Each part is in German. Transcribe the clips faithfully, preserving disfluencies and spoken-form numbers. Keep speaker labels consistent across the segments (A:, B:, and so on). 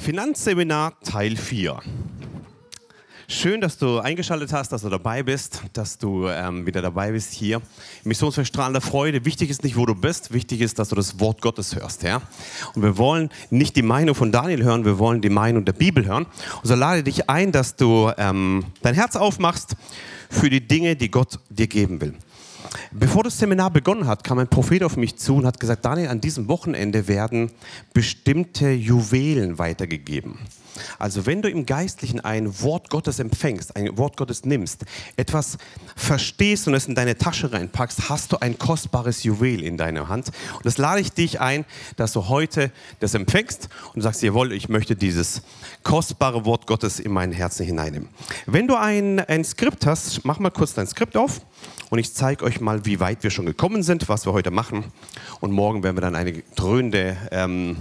A: Finanzseminar Teil vier. Schön, dass du eingeschaltet hast, dass du dabei bist, dass du ähm, wieder dabei bist hier im Missionswerk Strahlender Freude. Wichtig ist nicht, wo du bist, wichtig ist, dass du das Wort Gottes hörst. Ja? Und wir wollen nicht die Meinung von Daniel hören, wir wollen die Meinung der Bibel hören. Und so lade dich ein, dass du ähm, dein Herz aufmachst für die Dinge, die Gott dir geben will. Bevor das Seminar begonnen hat, kam ein Prophet auf mich zu und hat gesagt, Daniel, an diesem Wochenende werden bestimmte Juwelen weitergegeben. Also wenn du im Geistlichen ein Wort Gottes empfängst, ein Wort Gottes nimmst, etwas verstehst und es in deine Tasche reinpackst, hast du ein kostbares Juwel in deiner Hand. Und das lade ich dich ein, dass du heute das empfängst und sagst, jawohl, ich möchte dieses kostbare Wort Gottes in mein Herzen hineinnehmen. Wenn du ein, ein Skript hast, mach mal kurz dein Skript auf und ich zeige euch mal, wie weit wir schon gekommen sind, was wir heute machen. Und morgen werden wir dann eine dröhnende ähm,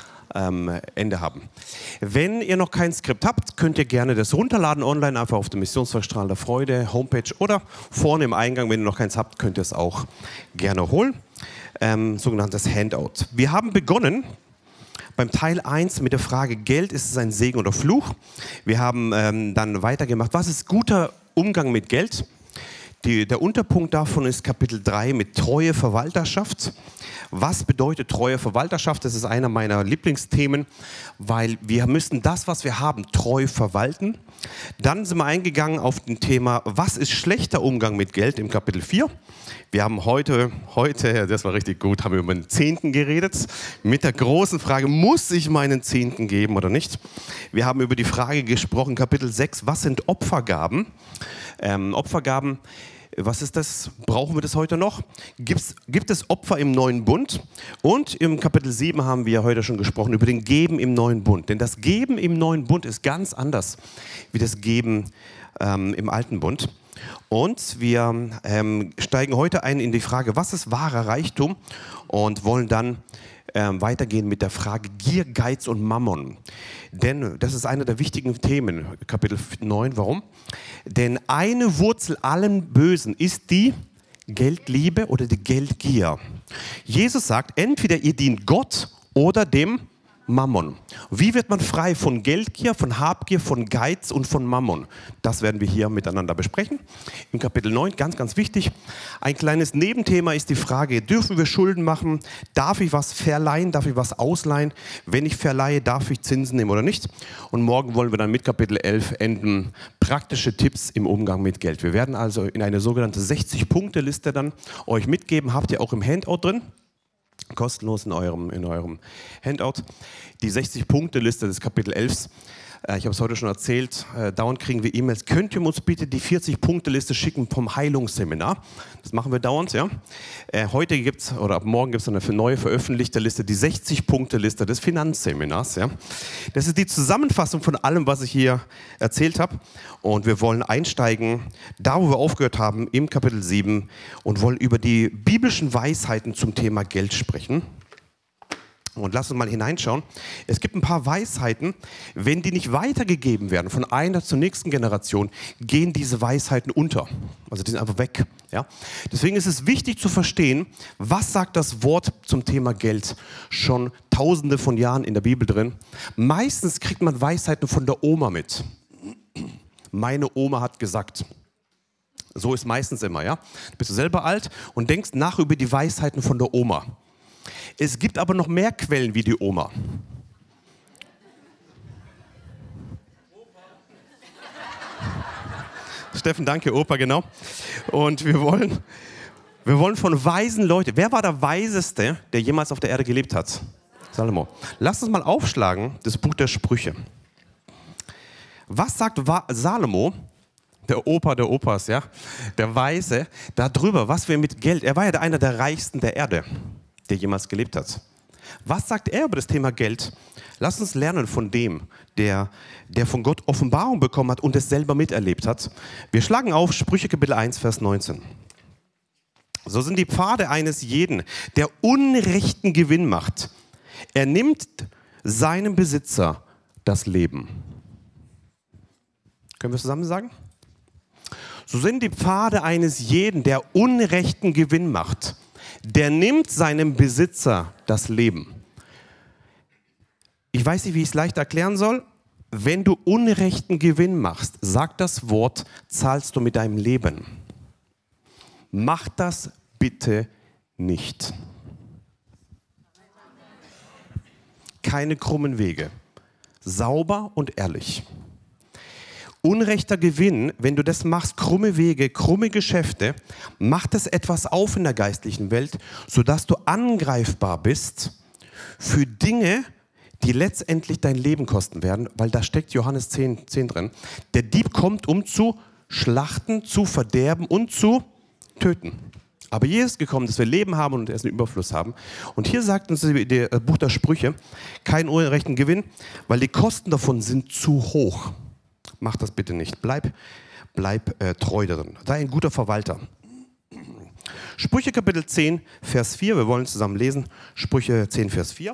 A: Ähm, Ende haben. Wenn ihr noch kein Skript habt, könnt ihr gerne das runterladen online, einfach auf der Missionswerk Strahlender Freude Homepage oder vorne im Eingang, wenn ihr noch keins habt, könnt ihr es auch gerne holen. Ähm, sogenanntes Handout. Wir haben begonnen beim Teil eins mit der Frage, Geld, ist es ein Segen oder Fluch? Wir haben ähm, dann weitergemacht, was ist guter Umgang mit Geld? Die, der Unterpunkt davon ist Kapitel drei mit treue Verwalterschaft. Was bedeutet treue Verwalterschaft? Das ist einer meiner Lieblingsthemen, weil wir müssen das, was wir haben, treu verwalten. Dann sind wir eingegangen auf das Thema, was ist schlechter Umgang mit Geld im Kapitel vier. Wir haben heute, heute, das war richtig gut, haben wir über den Zehnten geredet, mit der großen Frage, muss ich meinen Zehnten geben oder nicht? Wir haben über die Frage gesprochen, Kapitel sechs, was sind Opfergaben? Ähm, Opfergaben, was ist das? Brauchen wir das heute noch? Gibt's, gibt es Opfer im neuen Bund? Und im Kapitel sieben haben wir heute schon gesprochen über den Geben im neuen Bund. Denn das Geben im neuen Bund ist ganz anders wie das Geben ähm, im alten Bund. Und wir ähm, steigen heute ein in die Frage, was ist wahrer Reichtum? Und wollen dann ähm, weitergehen mit der Frage Gier, Geiz und Mammon. Denn das ist einer der wichtigen Themen, Kapitel neun. Warum? Denn eine Wurzel allen Bösen ist die Geldliebe oder die Geldgier. Jesus sagt, entweder ihr dient Gott oder dem Mammon. Wie wird man frei von Geldgier, von Habgier, von Geiz und von Mammon? Das werden wir hier miteinander besprechen. Im Kapitel neun, ganz, ganz wichtig. Ein kleines Nebenthema ist die Frage, dürfen wir Schulden machen? Darf ich was verleihen? Darf ich was ausleihen? Wenn ich verleihe, darf ich Zinsen nehmen oder nicht? Und morgen wollen wir dann mit Kapitel elf enden. Praktische Tipps im Umgang mit Geld. Wir werden also in eine sogenannte sechzig-Punkte-Liste dann euch mitgeben. Habt ihr auch im Handout drin? Kostenlos in eurem, in eurem Handout. Die sechzig-Punkte-Liste des Kapitel elf. Äh, ich habe es heute schon erzählt. Äh, dauernd kriegen wir E-Mails. Könnt ihr uns bitte die vierzig-Punkte-Liste schicken vom Heilungsseminar? Das machen wir dauernd, ja. Äh, heute gibt es, oder ab morgen gibt es eine neue veröffentlichte Liste, die sechzig-Punkte-Liste des Finanzseminars, ja. Das ist die Zusammenfassung von allem, was ich hier erzählt habe. Und wir wollen einsteigen, da wo wir aufgehört haben, im Kapitel sieben und wollen über die biblischen Weisheiten zum Thema Geld sprechen. Und lass uns mal hineinschauen. Es gibt ein paar Weisheiten, wenn die nicht weitergegeben werden von einer zur nächsten Generation, gehen diese Weisheiten unter. Also die sind einfach weg. Ja? Deswegen ist es wichtig zu verstehen, was sagt das Wort zum Thema Geld schon tausende von Jahren in der Bibel drin. Meistens kriegt man Weisheiten von der Oma mit. Meine Oma hat gesagt. So ist meistens immer, ja. Du bist selber alt und denkst nach über die Weisheiten von der Oma. Es gibt aber noch mehr Quellen wie die Oma. Steffen, danke, Opa, genau. Und wir wollen, wir wollen von weisen Leuten. Wer war der Weiseste, der jemals auf der Erde gelebt hat? Salomo. Lass uns mal aufschlagen, das Buch der Sprüche. Was sagt Salomo, der Opa der Opas, ja, der Weise, darüber, was wir mit Geld, er war ja einer der Reichsten der Erde, der jemals gelebt hat. Was sagt er über das Thema Geld? Lass uns lernen von dem, der, der von Gott Offenbarung bekommen hat und es selber miterlebt hat. Wir schlagen auf Sprüche Kapitel eins, Vers neunzehn. So sind die Pfade eines jeden, der unrechten Gewinn macht. Er nimmt seinem Besitzer das Leben. Können wir es zusammen sagen? So sind die Pfade eines jeden, der unrechten Gewinn macht. Der nimmt seinem Besitzer das Leben. Ich weiß nicht, wie ich es leicht erklären soll. Wenn du unrechten Gewinn machst, sagt das Wort, zahlst du mit deinem Leben. Mach das bitte nicht. Keine krummen Wege. Sauber und ehrlich. Unrechter Gewinn, wenn du das machst, krumme Wege, krumme Geschäfte, macht es etwas auf in der geistlichen Welt, sodass du angreifbar bist für Dinge, die letztendlich dein Leben kosten werden, weil da steckt Johannes zehn, zehn drin. Der Dieb kommt, um zu schlachten, zu verderben und zu töten. Aber Jesus ist gekommen, dass wir Leben haben und erst einen Überfluss haben. Und hier sagt uns das Buch der Sprüche, keinen unrechten Gewinn, weil die Kosten davon sind zu hoch. Mach das bitte nicht. Bleib, bleib äh, treu darin. Sei ein guter Verwalter. Sprüche Kapitel zehn, Vers vier. Wir wollen zusammen lesen. Sprüche zehn, Vers vier.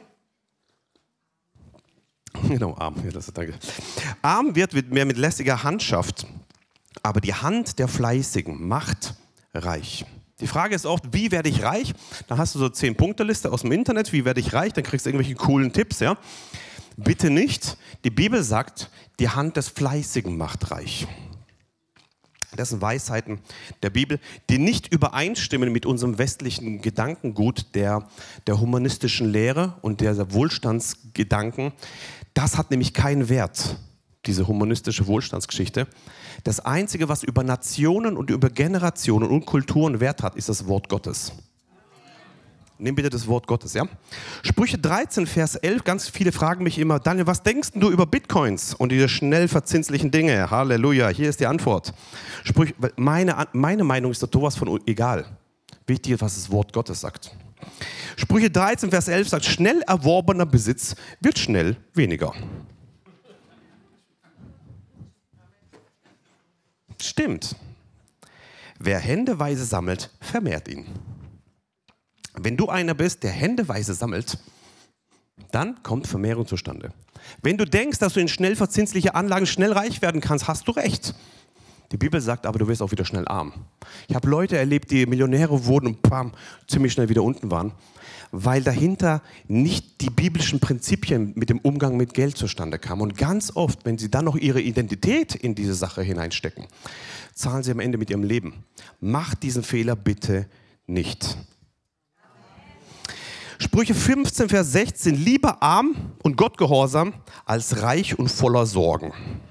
A: Genau, arm. Ja, das ist, danke. Arm wird, wird mehr mit lässiger Hand schafft, aber die Hand der Fleißigen macht reich. Die Frage ist oft, wie werde ich reich? Da hast du so zehn Punkte Liste aus dem Internet. Wie werde ich reich? Dann kriegst du irgendwelche coolen Tipps, ja? Bitte nicht. Die Bibel sagt, die Hand des Fleißigen macht reich. Das sind Weisheiten der Bibel, die nicht übereinstimmen mit unserem westlichen Gedankengut der, der humanistischen Lehre und der Wohlstandsgedanken. Das hat nämlich keinen Wert, diese humanistische Wohlstandsgeschichte. Das Einzige, was über Nationen und über Generationen und Kulturen Wert hat, ist das Wort Gottes. Nimm bitte das Wort Gottes, ja? Sprüche dreizehn, Vers elf, ganz viele fragen mich immer, Daniel, was denkst du über Bitcoins und diese schnell verzinslichen Dinge? Halleluja, hier ist die Antwort. Sprüche, meine, meine Meinung ist doch sowas von egal. Wichtig ist, was das Wort Gottes sagt. Sprüche dreizehn, Vers elf sagt, schnell erworbener Besitz wird schnell weniger. Stimmt. Wer händeweise sammelt, vermehrt ihn. Wenn du einer bist, der händeweise sammelt, dann kommt Vermehrung zustande. Wenn du denkst, dass du in schnell verzinsliche Anlagen schnell reich werden kannst, hast du recht. Die Bibel sagt aber, du wirst auch wieder schnell arm. Ich habe Leute erlebt, die Millionäre wurden und bam, ziemlich schnell wieder unten waren, weil dahinter nicht die biblischen Prinzipien mit dem Umgang mit Geld zustande kamen. Und ganz oft, wenn sie dann noch ihre Identität in diese Sache hineinstecken, zahlen sie am Ende mit ihrem Leben. Macht diesen Fehler bitte nicht. Sprüche fünfzehn, Vers sechzehn, lieber arm und gottgehorsam als reich und voller Sorgen.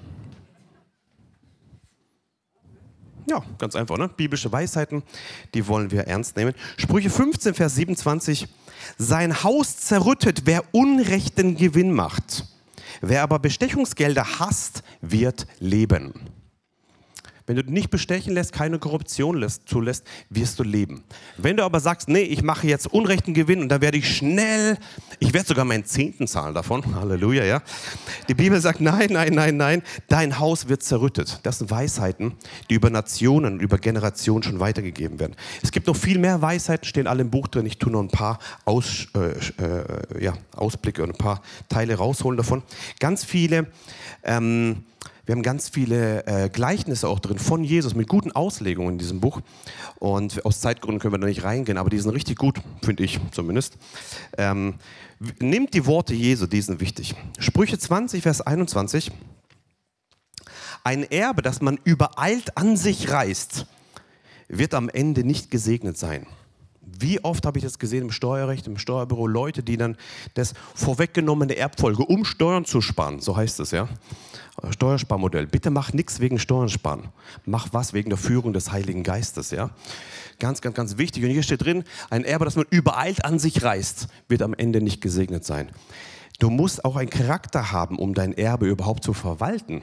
A: Ja, ganz einfach, ne? Biblische Weisheiten, die wollen wir ernst nehmen. Sprüche fünfzehn, Vers siebenundzwanzig, sein Haus zerrüttet, wer unrechten Gewinn macht. Wer aber Bestechungsgelder hasst, wird leben. Wenn du nicht bestechen lässt, keine Korruption lässt, zulässt, wirst du leben. Wenn du aber sagst, nee, ich mache jetzt unrechten Gewinn und dann werde ich schnell, ich werde sogar meinen Zehnten zahlen davon, Halleluja, ja. Die Bibel sagt, nein, nein, nein, nein, dein Haus wird zerrüttet. Das sind Weisheiten, die über Nationen, über Generationen schon weitergegeben werden. Es gibt noch viel mehr Weisheiten, stehen alle im Buch drin. Ich tue noch ein paar Aus, äh, äh, ja, Ausblicke und ein paar Teile rausholen davon. Ganz viele, ähm, Wir haben ganz viele äh, Gleichnisse auch drin von Jesus mit guten Auslegungen in diesem Buch. Und aus Zeitgründen können wir da nicht reingehen, aber die sind richtig gut, finde ich zumindest. Ähm, nimmt die Worte Jesu, die sind wichtig. Sprüche zwanzig, Vers einundzwanzig. Ein Erbe, das man übereilt an sich reißt, wird am Ende nicht gesegnet sein. Wie oft habe ich das gesehen im Steuerrecht, im Steuerbüro, Leute, die dann das vorweggenommene Erbfolge, um Steuern zu sparen, so heißt es, ja. Steuersparmodell. Bitte mach nichts wegen Steuern sparen. Mach was wegen der Führung des Heiligen Geistes, ja. Ganz, ganz, ganz wichtig. Und hier steht drin, ein Erbe, das man übereilt an sich reißt, wird am Ende nicht gesegnet sein. Du musst auch einen Charakter haben, um dein Erbe überhaupt zu verwalten.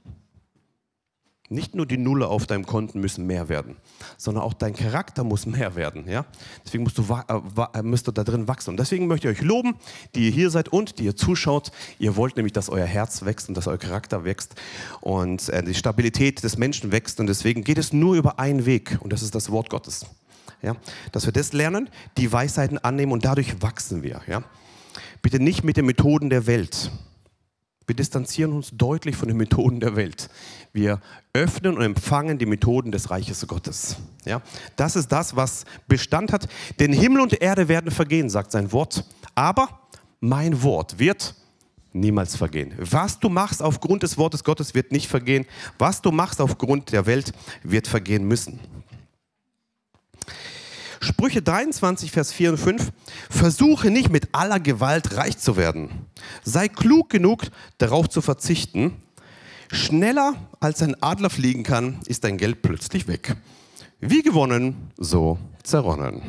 A: Nicht nur die Nulle auf deinem Konten müssen mehr werden, sondern auch dein Charakter muss mehr werden. Ja? Deswegen musst du, äh, müsst du da drin wachsen. Und deswegen möchte ich euch loben, die ihr hier seid und die ihr zuschaut. Ihr wollt nämlich, dass euer Herz wächst und dass euer Charakter wächst und äh, die Stabilität des Menschen wächst. Und deswegen geht es nur über einen Weg und das ist das Wort Gottes. Ja? Dass wir das lernen, die Weisheiten annehmen und dadurch wachsen wir. Ja? Bitte nicht mit den Methoden der Welt. Wir distanzieren uns deutlich von den Methoden der Welt. Wir öffnen und empfangen die Methoden des Reiches Gottes. Ja? Das ist das, was Bestand hat. Denn Himmel und Erde werden vergehen, sagt sein Wort. Aber mein Wort wird niemals vergehen. Was du machst aufgrund des Wortes Gottes wird nicht vergehen. Was du machst aufgrund der Welt wird vergehen müssen. Sprüche dreiundzwanzig, Vers vier und fünf. Versuche nicht mit aller Gewalt reich zu werden. Sei klug genug, darauf zu verzichten. Schneller als ein Adler fliegen kann, ist dein Geld plötzlich weg. Wie gewonnen, so zerronnen.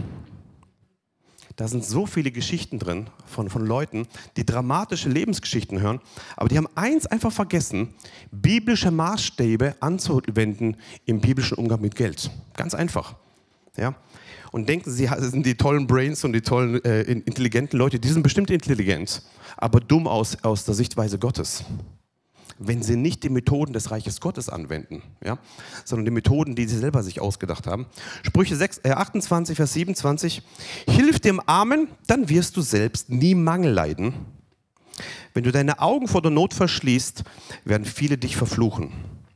A: Da sind so viele Geschichten drin von, von Leuten, die dramatische Lebensgeschichten hören, aber die haben eins einfach vergessen, biblische Maßstäbe anzuwenden im biblischen Umgang mit Geld. Ganz einfach. Ja? Und denken, sie sind die tollen Brains und die tollen, äh, intelligenten Leute, die sind bestimmt intelligent, aber dumm aus, aus der Sichtweise Gottes. Wenn sie nicht die Methoden des Reiches Gottes anwenden, ja, sondern die Methoden, die sie selber sich ausgedacht haben. Sprüche sechs, äh, achtundzwanzig, Vers siebenundzwanzig. Hilf dem Armen, dann wirst du selbst nie Mangel leiden. Wenn du deine Augen vor der Not verschließt, werden viele dich verfluchen.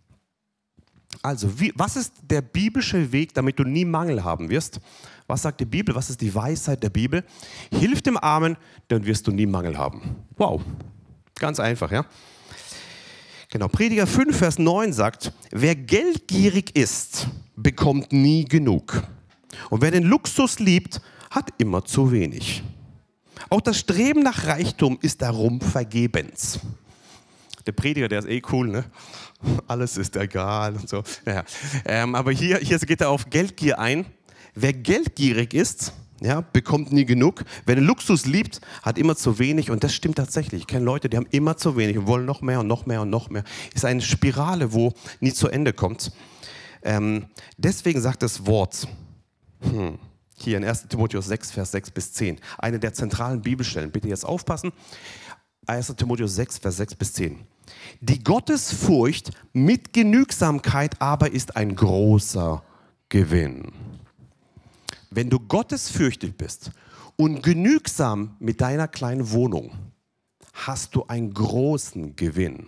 A: Also, wie, was ist der biblische Weg, damit du nie Mangel haben wirst? Was sagt die Bibel? Was ist die Weisheit der Bibel? Hilf dem Armen, dann wirst du nie Mangel haben. Wow, ganz einfach, ja? Genau, Prediger fünf, Vers neun sagt, wer geldgierig ist, bekommt nie genug. Und wer den Luxus liebt, hat immer zu wenig. Auch das Streben nach Reichtum ist darum vergebens. Der Prediger, der ist eh cool, ne? Alles ist egal und so. Ja, ähm, aber hier, hier geht er auf Geldgier ein. Wer geldgierig ist, ja, bekommt nie genug. Wer den Luxus liebt, hat immer zu wenig. Und das stimmt tatsächlich. Ich kenne Leute, die haben immer zu wenig und wollen noch mehr und noch mehr und noch mehr. Ist eine Spirale, wo nie zu Ende kommt. Ähm, deswegen sagt das Wort, hm, hier in erster Timotheus sechs, Vers sechs bis zehn, eine der zentralen Bibelstellen. Bitte jetzt aufpassen. erster Timotheus sechs, Vers sechs bis zehn. Die Gottesfurcht mit Genügsamkeit aber ist ein großer Gewinn. Wenn du gottesfürchtig bist und genügsam mit deiner kleinen Wohnung, hast du einen großen Gewinn.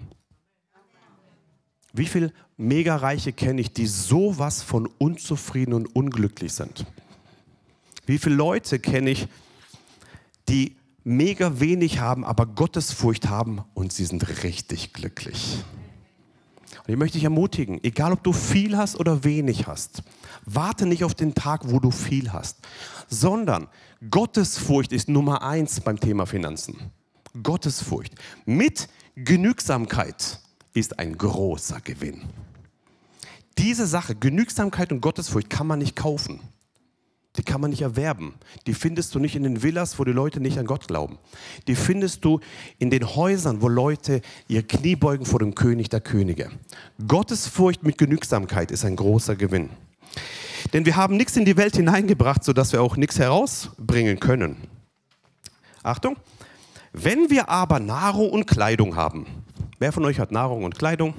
A: Wie viele Mega-Reiche kenne ich, die sowas von unzufrieden und unglücklich sind? Wie viele Leute kenne ich, die mega wenig haben, aber Gottesfurcht haben und sie sind richtig glücklich. Und ich möchte dich ermutigen, egal ob du viel hast oder wenig hast, warte nicht auf den Tag, wo du viel hast, sondern Gottesfurcht ist Nummer eins beim Thema Finanzen. Gottesfurcht mit Genügsamkeit ist ein großer Gewinn. Diese Sache, Genügsamkeit und Gottesfurcht, kann man nicht kaufen. Die kann man nicht erwerben. Die findest du nicht in den Villas, wo die Leute nicht an Gott glauben. Die findest du in den Häusern, wo Leute ihr Knie beugen vor dem König der Könige. Gottesfurcht mit Genügsamkeit ist ein großer Gewinn. Denn wir haben nichts in die Welt hineingebracht, sodass wir auch nichts herausbringen können. Achtung, wenn wir aber Nahrung und Kleidung haben. Wer von euch hat Nahrung und Kleidung?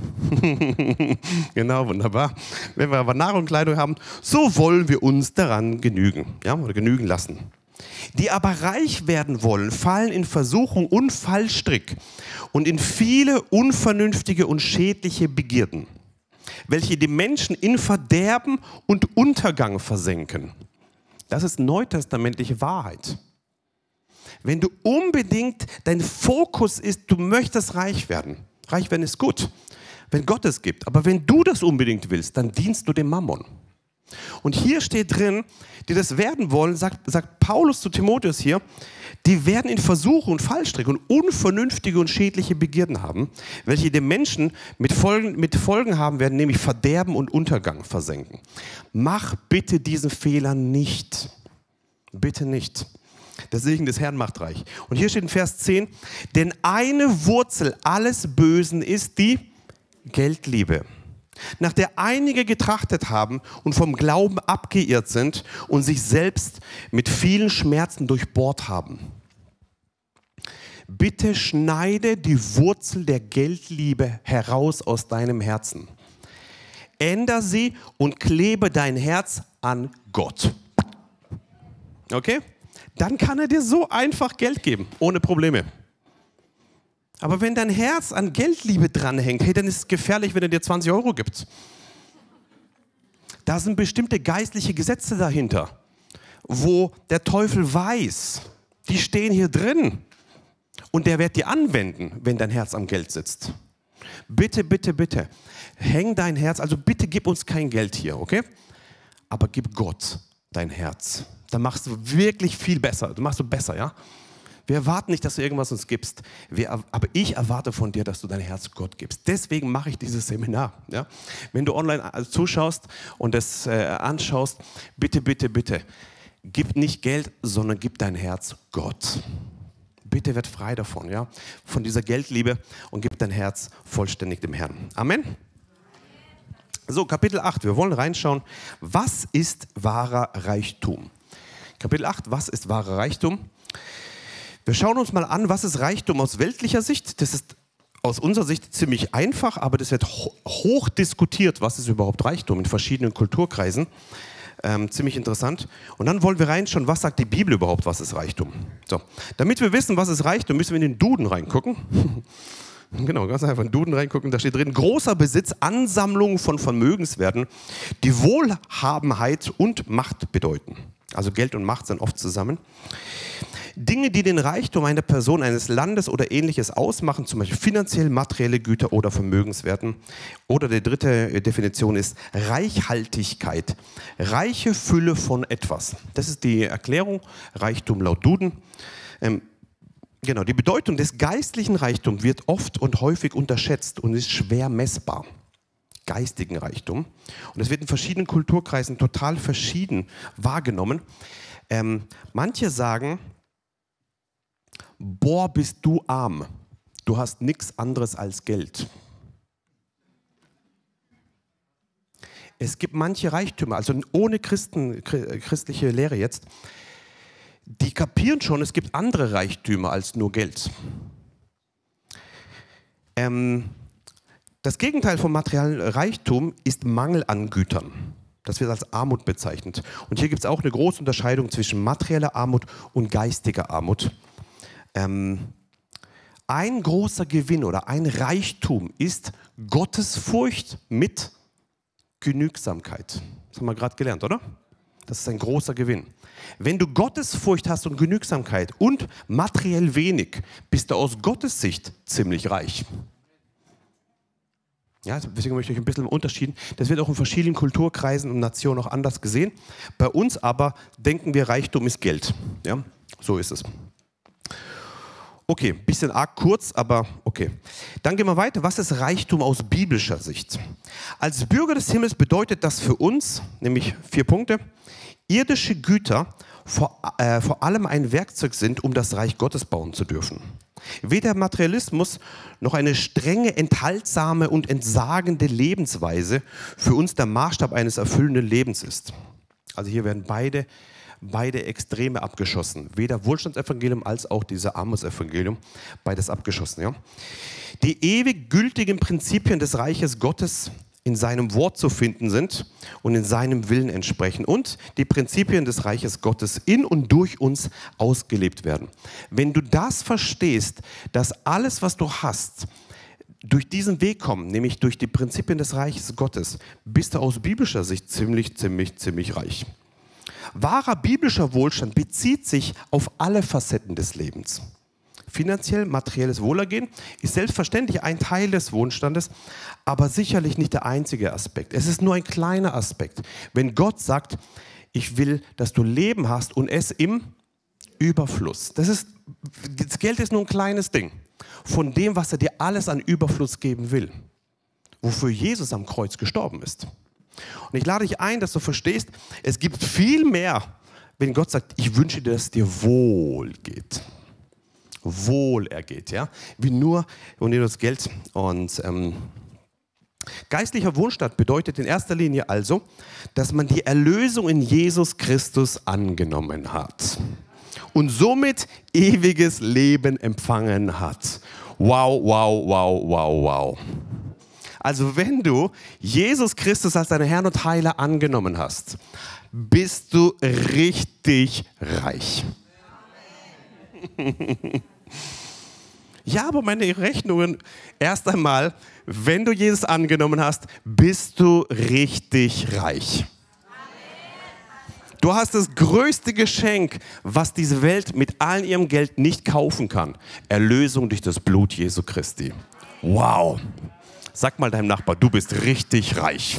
A: Genau, wunderbar. Wenn wir aber Nahrung und Kleidung haben, so wollen wir uns daran genügen, ja, oder genügen lassen. Die aber reich werden wollen, fallen in Versuchung und Fallstrick und in viele unvernünftige und schädliche Begierden, welche die Menschen in Verderben und Untergang versenken. Das ist neutestamentliche Wahrheit. Wenn du unbedingt, dein Fokus ist, du möchtest reich werden. Reich werden ist gut, wenn Gott es gibt. Aber wenn du das unbedingt willst, dann dienst du dem Mammon. Und hier steht drin, die das werden wollen, sagt, sagt Paulus zu Timotheus hier, die werden in Versuche und Fallstricke und unvernünftige und schädliche Begierden haben, welche den Menschen mit Folgen, mit Folgen haben werden, nämlich Verderben und Untergang versenken. Mach bitte diesen Fehler nicht. Bitte nicht. Der Segen des Herrn macht reich. Und hier steht in Vers zehn, denn eine Wurzel alles Bösen ist die Geldliebe, nach der einige getrachtet haben und vom Glauben abgeirrt sind und sich selbst mit vielen Schmerzen durchbohrt haben. Bitte schneide die Wurzel der Geldliebe heraus aus deinem Herzen. Änder sie und klebe dein Herz an Gott. Okay? Dann kann er dir so einfach Geld geben, ohne Probleme. Aber wenn dein Herz an Geldliebe dranhängt, hey, dann ist es gefährlich, wenn er dir zwanzig Euro gibt. Da sind bestimmte geistliche Gesetze dahinter, wo der Teufel weiß, die stehen hier drin. und der wird dir anwenden, wenn dein Herz am Geld sitzt. Bitte, bitte, bitte, häng dein Herz, also bitte gib uns kein Geld hier, okay? Aber gib Gott dein Herz. Dann machst du wirklich viel besser, du machst du besser, ja? Wir erwarten nicht, dass du irgendwas uns gibst, wir, aber ich erwarte von dir, dass du dein Herz Gott gibst. Deswegen mache ich dieses Seminar. Ja? Wenn du online zuschaust und das äh, anschaust, bitte, bitte, bitte, gib nicht Geld, sondern gib dein Herz Gott. Bitte werd frei davon, ja? Von dieser Geldliebe und gib dein Herz vollständig dem Herrn. Amen. So, Kapitel acht, wir wollen reinschauen, was ist wahrer Reichtum? Kapitel acht, was ist wahrer Reichtum? Wir schauen uns mal an, was ist Reichtum aus weltlicher Sicht. Das ist aus unserer Sicht ziemlich einfach, aber das wird ho hoch diskutiert, was ist überhaupt Reichtum in verschiedenen Kulturkreisen. Ähm, ziemlich interessant. Und dann wollen wir reinschauen, was sagt die Bibel überhaupt, was ist Reichtum? So, damit wir wissen, was ist Reichtum, müssen wir in den Duden reingucken. Genau, ganz einfach in den Duden reingucken, da steht drin, großer Besitz, Ansammlung von Vermögenswerten, die Wohlhabenheit und Macht bedeuten. Also Geld und Macht sind oft zusammen. Dinge, die den Reichtum einer Person, eines Landes oder Ähnliches ausmachen, zum Beispiel finanziell, materielle Güter oder Vermögenswerten. Oder die dritte Definition ist Reichhaltigkeit, reiche Fülle von etwas. Das ist die Erklärung, Reichtum laut Duden. Ähm, genau, die Bedeutung des geistlichen Reichtums wird oft und häufig unterschätzt und ist schwer messbar. Geistigen Reichtum. Und es wird in verschiedenen Kulturkreisen total verschieden wahrgenommen. Ähm, manche sagen, boah, bist du arm. Du hast nichts anderes als Geld. Es gibt manche Reichtümer, also ohne Christen, christliche Lehre jetzt, die kapieren schon, es gibt andere Reichtümer als nur Geld. Ähm, das Gegenteil von materiellem Reichtum ist Mangel an Gütern. Das wird als Armut bezeichnet. Und hier gibt es auch eine große Unterscheidung zwischen materieller Armut und geistiger Armut. Ähm, ein großer Gewinn oder ein Reichtum ist Gottesfurcht mit Genügsamkeit. Das haben wir gerade gelernt, oder? Das ist ein großer Gewinn. Wenn du Gottesfurcht hast und Genügsamkeit und materiell wenig, bist du aus Gottes Sicht ziemlich reich. Ja, deswegen möchte ich euch ein bisschen unterschieden. Das wird auch in verschiedenen Kulturkreisen und Nationen auch anders gesehen. Bei uns aber denken wir, Reichtum ist Geld. Ja, so ist es. Okay, ein bisschen arg kurz, aber okay. Dann gehen wir weiter. Was ist Reichtum aus biblischer Sicht? Als Bürger des Himmels bedeutet das für uns, nämlich vier Punkte, irdische Güter vor, äh, vor allem ein Werkzeug sind, um das Reich Gottes bauen zu dürfen. Weder Materialismus noch eine strenge, enthaltsame und entsagende Lebensweise für uns der Maßstab eines erfüllenden Lebens ist. Also hier werden beide Beide Extreme abgeschossen. Weder Wohlstandsevangelium als auch dieses Armutsevangelium. Beides abgeschossen. Ja? Die ewig gültigen Prinzipien des Reiches Gottes in seinem Wort zu finden sind und in seinem Willen entsprechen. Und die Prinzipien des Reiches Gottes in und durch uns ausgelebt werden. Wenn du das verstehst, dass alles, was du hast, durch diesen Weg kommt, nämlich durch die Prinzipien des Reiches Gottes, bist du aus biblischer Sicht ziemlich, ziemlich, ziemlich reich. Wahrer biblischer Wohlstand bezieht sich auf alle Facetten des Lebens. Finanziell, materielles Wohlergehen ist selbstverständlich ein Teil des Wohlstandes, aber sicherlich nicht der einzige Aspekt. Es ist nur ein kleiner Aspekt. Wenn Gott sagt, ich will, dass du Leben hast und es im Überfluss. Das ist, das Geld ist nur ein kleines Ding von dem, was er dir alles an Überfluss geben will, wofür Jesus am Kreuz gestorben ist. Und ich lade dich ein, dass du verstehst, es gibt viel mehr, wenn Gott sagt, ich wünsche dir, dass es dir wohl geht. Wohl ergeht, ja. Wie nur und nur das Geld. Und ähm, geistlicher Wohlstand bedeutet in erster Linie also, dass man die Erlösung in Jesus Christus angenommen hat. Und somit ewiges Leben empfangen hat. Wow, wow, wow, wow, wow. Also wenn du Jesus Christus als deinen Herrn und Heiler angenommen hast, bist du richtig reich. Ja, aber meine Rechnungen, erst einmal, wenn du Jesus angenommen hast, bist du richtig reich. Du hast das größte Geschenk, was diese Welt mit all ihrem Geld nicht kaufen kann. Erlösung durch das Blut Jesu Christi. Wow. Sag mal deinem Nachbar, du bist richtig reich.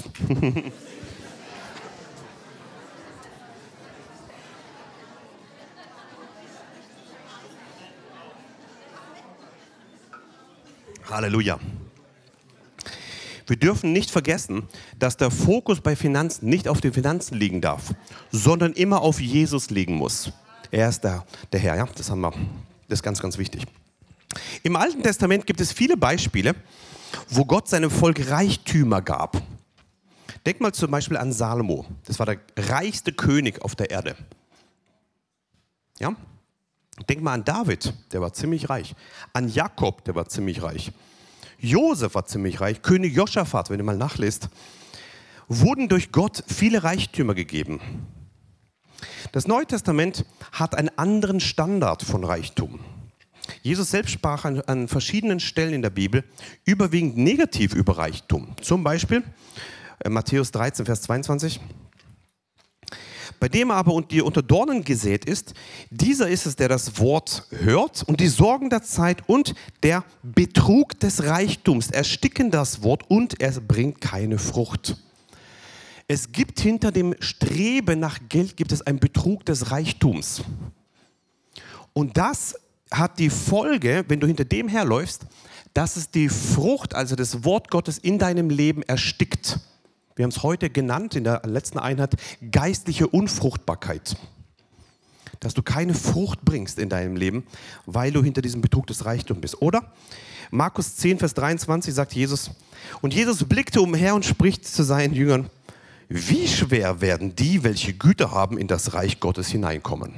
A: Halleluja. Wir dürfen nicht vergessen, dass der Fokus bei Finanzen nicht auf den Finanzen liegen darf, sondern immer auf Jesus liegen muss. Er ist der, der Herr, ja, das haben wir. Das ist ganz, ganz wichtig. Im Alten Testament gibt es viele Beispiele, wo Gott seinem Volk Reichtümer gab. Denk mal zum Beispiel an Salomo. Das war der reichste König auf der Erde. Ja? Denk mal an David, der war ziemlich reich. An Jakob, der war ziemlich reich. Josef war ziemlich reich. König Josaphat, wenn ihr mal nachlest, wurden durch Gott viele Reichtümer gegeben. Das Neue Testament hat einen anderen Standard von Reichtum. Jesus selbst sprach an, an verschiedenen Stellen in der Bibel überwiegend negativ über Reichtum. Zum Beispiel äh, Matthäus dreizehn, Vers zweiundzwanzig. Bei dem aber und die unter Dornen gesät ist, dieser ist es, der das Wort hört und die Sorgen der Zeit und der Betrug des Reichtums ersticken das Wort und es bringt keine Frucht. Es gibt hinter dem Streben nach Geld gibt es einen Betrug des Reichtums. Und das hat die Folge, wenn du hinter dem herläufst, dass es die Frucht, also das Wort Gottes in deinem Leben erstickt. Wir haben es heute genannt, in der letzten Einheit, geistliche Unfruchtbarkeit. Dass du keine Frucht bringst in deinem Leben, weil du hinter diesem Betrug des Reichtums bist. Oder? Markus zehn, Vers dreiundzwanzig sagt Jesus, und Jesus blickte umher und spricht zu seinen Jüngern, wie schwer werden die, welche Güter haben, in das Reich Gottes hineinkommen.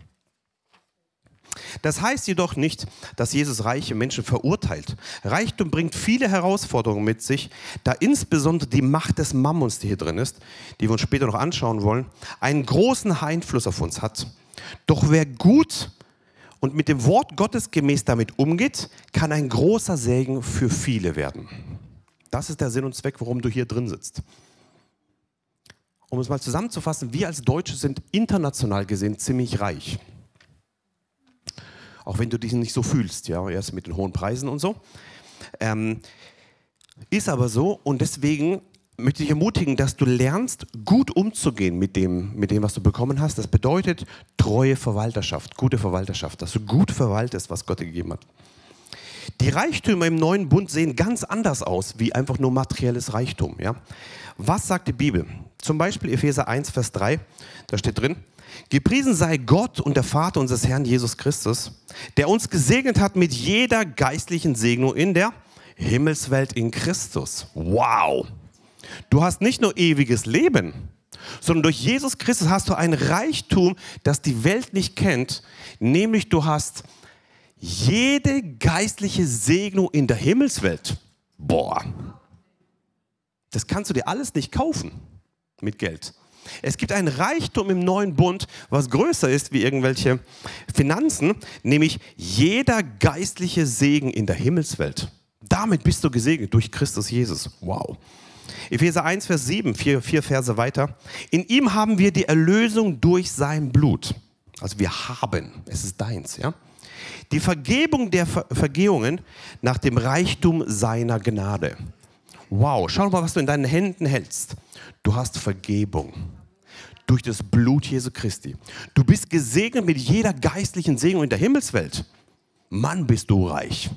A: Das heißt jedoch nicht, dass Jesus reiche Menschen verurteilt. Reichtum bringt viele Herausforderungen mit sich, da insbesondere die Macht des Mammons, die hier drin ist, die wir uns später noch anschauen wollen, einen großen Einfluss auf uns hat. Doch wer gut und mit dem Wort Gottes gemäß damit umgeht, kann ein großer Segen für viele werden. Das ist der Sinn und Zweck, warum du hier drin sitzt. Um es mal zusammenzufassen, wir als Deutsche sind international gesehen ziemlich reich. Auch wenn du dich nicht so fühlst, ja, erst mit den hohen Preisen und so. Ähm, ist aber so und deswegen möchte ich ermutigen, dass du lernst, gut umzugehen mit dem, mit dem, was du bekommen hast. Das bedeutet treue Verwalterschaft, gute Verwalterschaft, dass du gut verwaltest, was Gott dir gegeben hat. Die Reichtümer im neuen Bund sehen ganz anders aus, wie einfach nur materielles Reichtum. Ja? Was sagt die Bibel? Zum Beispiel Epheser eins, Vers drei, da steht drin, gepriesen sei Gott und der Vater unseres Herrn Jesus Christus, der uns gesegnet hat mit jeder geistlichen Segnung in der Himmelswelt in Christus. Wow! Du hast nicht nur ewiges Leben, sondern durch Jesus Christus hast du ein Reichtum, das die Welt nicht kennt, nämlich du hast jede geistliche Segnung in der Himmelswelt. Boah! Das kannst du dir alles nicht kaufen mit Geld. Es gibt ein Reichtum im neuen Bund, was größer ist wie irgendwelche Finanzen, nämlich jeder geistliche Segen in der Himmelswelt. Damit bist du gesegnet durch Christus Jesus. Wow. Epheser eins, Vers sieben, vier, vier Verse weiter. In ihm haben wir die Erlösung durch sein Blut. Also wir haben, es ist deins, ja. Die Vergebung der Ver- Vergehungen nach dem Reichtum seiner Gnade. Wow, schau mal, was du in deinen Händen hältst. Du hast Vergebung durch das Blut Jesu Christi. Du bist gesegnet mit jeder geistlichen Segnung in der Himmelswelt. Mann, bist du reich.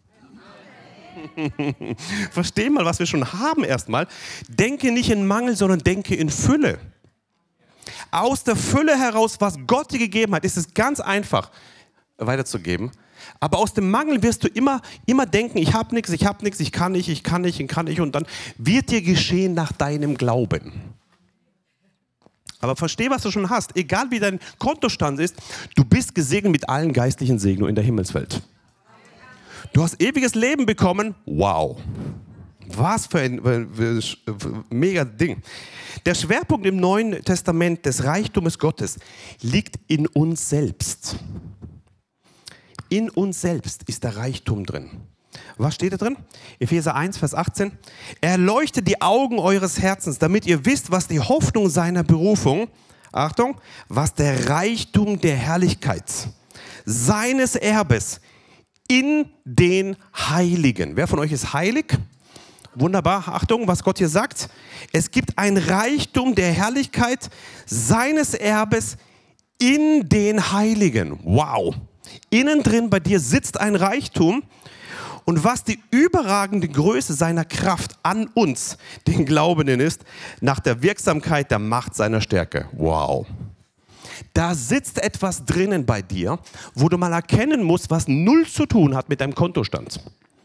A: Versteh mal, was wir schon haben erstmal. Denke nicht in Mangel, sondern denke in Fülle. Aus der Fülle heraus, was Gott dir gegeben hat, ist es ganz einfach weiterzugeben. Aber aus dem Mangel wirst du immer, immer denken, ich habe nichts, ich habe nichts, ich kann nicht, ich kann nicht, ich kann nicht. Und dann wird dir geschehen nach deinem Glauben. Aber versteh, was du schon hast. Egal wie dein Kontostand ist, du bist gesegnet mit allen geistlichen Segnungen in der Himmelswelt. Du hast ewiges Leben bekommen. Wow. Was für ein, für ein mega Ding. Der Schwerpunkt im Neuen Testament des Reichtums Gottes liegt in uns selbst. In uns selbst ist der Reichtum drin. Was steht da drin? Epheser eins, Vers achtzehn. Erleuchtet die Augen eures Herzens, damit ihr wisst, was die Hoffnung seiner Berufung Achtung, was der Reichtum der Herrlichkeit seines Erbes in den Heiligen. Wer von euch ist heilig? Wunderbar, Achtung, was Gott hier sagt. Es gibt ein Reichtum der Herrlichkeit seines Erbes in den Heiligen. Wow. Innen drin bei dir sitzt ein Reichtum. Und was die überragende Größe seiner Kraft an uns, den Glaubenden, ist, nach der Wirksamkeit der Macht seiner Stärke. Wow. Da sitzt etwas drinnen bei dir, wo du mal erkennen musst, was null zu tun hat mit deinem Kontostand.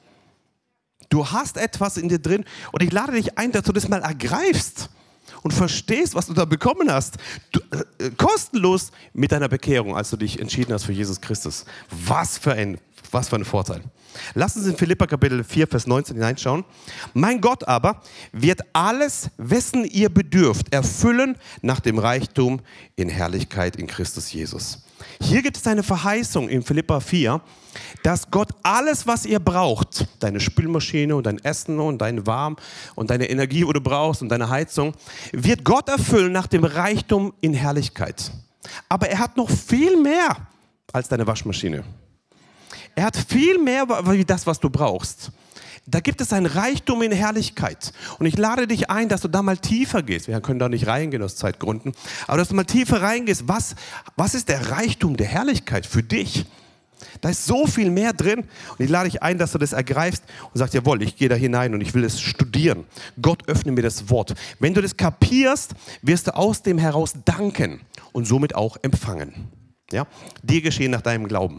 A: Du hast etwas in dir drin und ich lade dich ein, dass du das mal ergreifst und verstehst, was du da bekommen hast. Du, äh, kostenlos mit deiner Bekehrung, als du dich entschieden hast für Jesus Christus. Was für ein, was für ein Vorteil. Lass uns in Philipper Kapitel vier, Vers neunzehn hineinschauen. Mein Gott aber wird alles, wessen ihr bedürft, erfüllen nach dem Reichtum in Herrlichkeit in Christus Jesus. Hier gibt es eine Verheißung in Philipper vier, dass Gott alles, was ihr braucht, deine Spülmaschine und dein Essen und dein Warm und deine Energie, wo du brauchst und deine Heizung, wird Gott erfüllen nach dem Reichtum in Herrlichkeit. Aber er hat noch viel mehr als deine Waschmaschine. Er hat viel mehr wie das, was du brauchst. Da gibt es ein Reichtum in Herrlichkeit. Und ich lade dich ein, dass du da mal tiefer gehst. Wir können da nicht reingehen aus Zeitgründen. Aber dass du mal tiefer reingehst. Was, was ist der Reichtum der Herrlichkeit für dich? Da ist so viel mehr drin. Und ich lade dich ein, dass du das ergreifst und sagst, jawohl, ich gehe da hinein und ich will es studieren. Gott, öffne mir das Wort. Wenn du das kapierst, wirst du aus dem heraus danken und somit auch empfangen. Ja? Dir geschehen nach deinem Glauben.